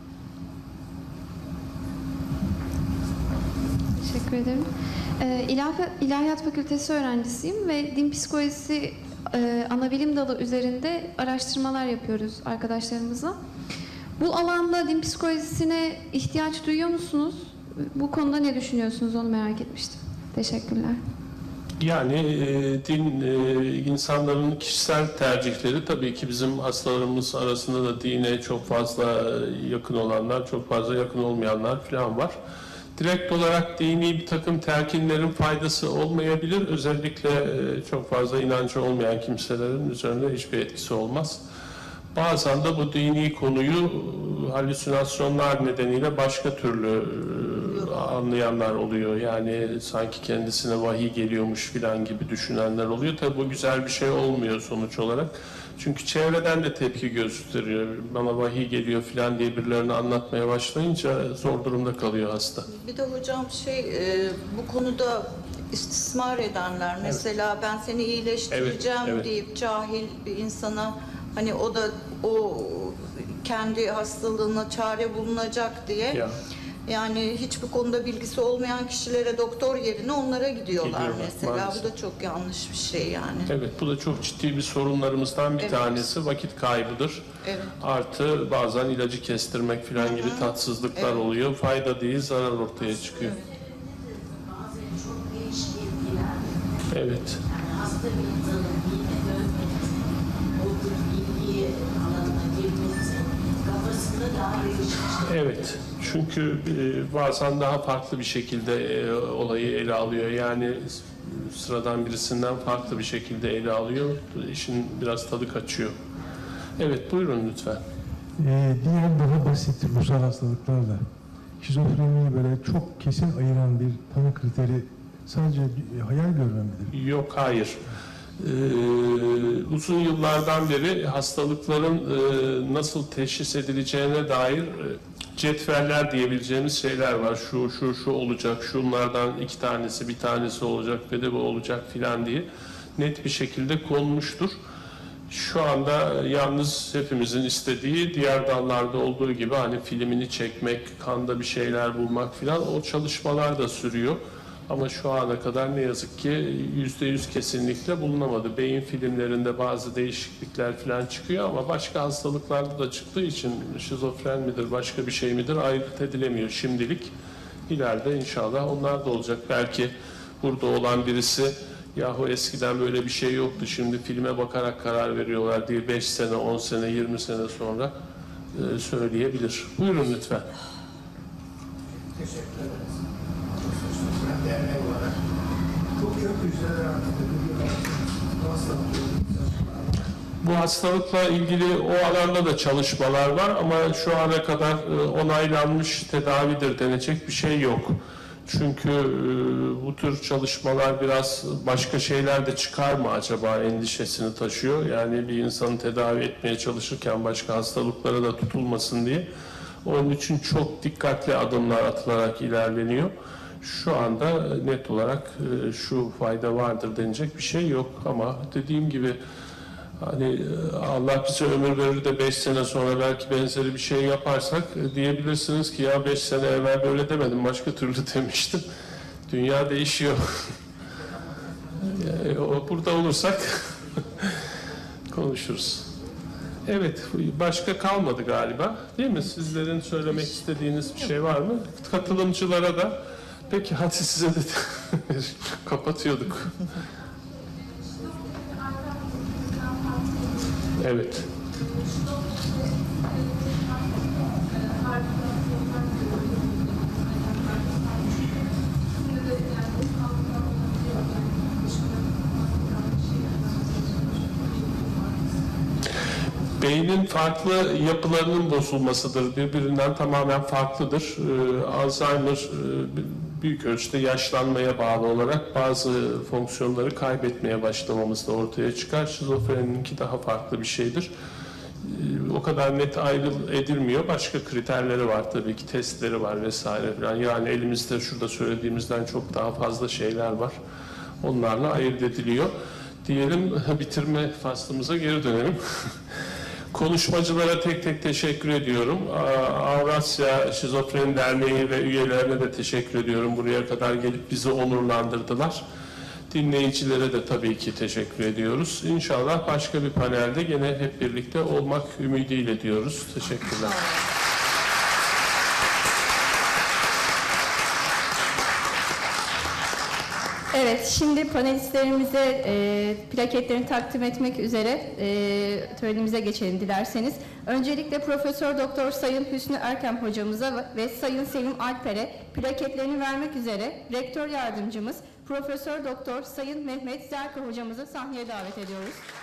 Teşekkür ederim. Ee, İlahiyat Fakültesi öğrencisiyim ve din psikolojisi e, anabilim dalı üzerinde araştırmalar yapıyoruz arkadaşlarımızla. Bu alanda din psikolojisine ihtiyaç duyuyor musunuz? Bu konuda ne düşünüyorsunuz? Onu merak etmiştim. Teşekkürler. Yani e, din e, insanların kişisel tercihleri tabii ki bizim hastalarımız arasında da dine çok fazla yakın olanlar, çok fazla yakın olmayanlar falan var. Direkt olarak dini bir takım telkinlerin faydası olmayabilir. Özellikle e, çok fazla inancı olmayan kimselerin üzerinde hiçbir etkisi olmaz. Bazen de bu dini konuyu halüsinasyonlar nedeniyle başka türlü anlayanlar oluyor. Yani sanki kendisine vahiy geliyormuş filan gibi düşünenler oluyor. Tabi bu güzel bir şey olmuyor sonuç olarak. Çünkü çevreden de tepki gösteriyor. Bana vahiy geliyor filan diye birilerine anlatmaya başlayınca zor durumda kalıyor hasta. Bir de hocam şey e, bu konuda istismar edenler mesela ben seni iyileştireceğim evet, evet. deyip cahil bir insana hani o da o kendi hastalığına çare bulunacak diye ya. Yani hiçbir konuda bilgisi olmayan kişilere doktor yerine onlara gidiyorlar, gidiyorlar mesela. Maalesef. Bu da çok yanlış bir şey yani. Evet, bu da çok ciddi bir sorunlarımızdan bir evet. tanesi. Vakit kaybıdır. Evet. Artı bazen ilacı kestirmek falan Hı-hı. gibi tatsızlıklar evet. oluyor. Fayda değil, zarar ortaya çıkıyor. Evet. Evet. Evet, çünkü e, bazen daha farklı bir şekilde e, olayı ele alıyor. Yani sıradan birisinden farklı bir şekilde ele alıyor. İşin biraz tadı kaçıyor. Evet, buyurun lütfen. Ee, diğer daha basit ruhsal hastalıklarla şizofreniyi böyle çok kesin ayıran bir tanı kriteri sadece hayal görme midir? Yok, hayır. Ee, uzun yıllardan beri hastalıkların e, nasıl teşhis edileceğine dair e, cetveller diyebileceğimiz şeyler var. Şu, şu, şu olacak, şunlardan iki tanesi, bir tanesi olacak ve de bu olacak filan diye net bir şekilde konmuştur. Şu anda yalnız hepimizin istediği diğer dallarda olduğu gibi hani filmini çekmek, kanda bir şeyler bulmak filan o çalışmalar da sürüyor. Ama şu ana kadar ne yazık ki yüzde yüz kesinlikle bulunamadı. Beyin filmlerinde bazı değişiklikler falan çıkıyor ama başka hastalıklarda da çıktığı için şizofren midir, başka bir şey midir ayırt edilemiyor şimdilik. İleride inşallah onlar da olacak. Belki burada olan birisi yahu eskiden böyle bir şey yoktu, şimdi filme bakarak karar veriyorlar diye beş sene, on sene, yirmi sene sonra e, söyleyebilir. Buyurun lütfen. Teşekkür ederiz. Ben dernek olarak bu kök hücreler hakkında nasıl Bu hastalıkla ilgili o alanda da çalışmalar var ama şu ana kadar e, onaylanmış tedavidir denecek bir şey yok. Çünkü e, bu tür çalışmalar biraz başka şeyler de çıkar mı acaba endişesini taşıyor. Yani bir insanı tedavi etmeye çalışırken başka hastalıklara da tutulmasın diye. Onun için çok dikkatli adımlar atılarak ilerleniyor. Şu anda net olarak e, şu fayda vardır denecek bir şey yok ama dediğim gibi hani Allah bize ömür verir de beş sene sonra belki benzeri bir şey yaparsak diyebilirsiniz ki ya beş sene evvel böyle demedim, başka türlü demiştim. Dünya değişiyor. Yani o burada olursak konuşuruz. Evet, başka kalmadı galiba. Değil mi? Sizlerin söylemek istediğiniz bir şey var mı? Katılımcılara da. Peki hadi size de kapatıyorduk. Evet. Beynin farklı yapılarının bozulmasıdır. Birbirinden tamamen farklıdır. Ee, Alzheimer e, büyük ölçüde yaşlanmaya bağlı olarak bazı fonksiyonları kaybetmeye başlamamız da ortaya çıkar. Şizofreninki daha farklı bir şeydir. Ee, o kadar net ayrı edilmiyor. Başka kriterleri var tabii ki, testleri var vesaire falan. Yani elimizde şurada söylediğimizden çok daha fazla şeyler var. Onlarla ayırt ediliyor. Diyelim, bitirme faslımıza geri dönelim. Konuşmacılara tek tek teşekkür ediyorum. Avrasya Şizofreni Derneği ve üyelerine de teşekkür ediyorum. Buraya kadar gelip bizi onurlandırdılar. Dinleyicilere de tabii ki teşekkür ediyoruz. İnşallah başka bir panelde gene hep birlikte olmak ümidiyle diyoruz. Teşekkürler. Evet, şimdi panelistlerimize e, plaketlerini takdim etmek üzere e, törenimize geçelim dilerseniz. Öncelikle Profesör Doktor Sayın Hüsnü Erkem hocamıza ve Sayın Selim Alper'e plaketlerini vermek üzere Rektör Yardımcımız Profesör Doktor Sayın Mehmet Zerka hocamızı sahneye davet ediyoruz.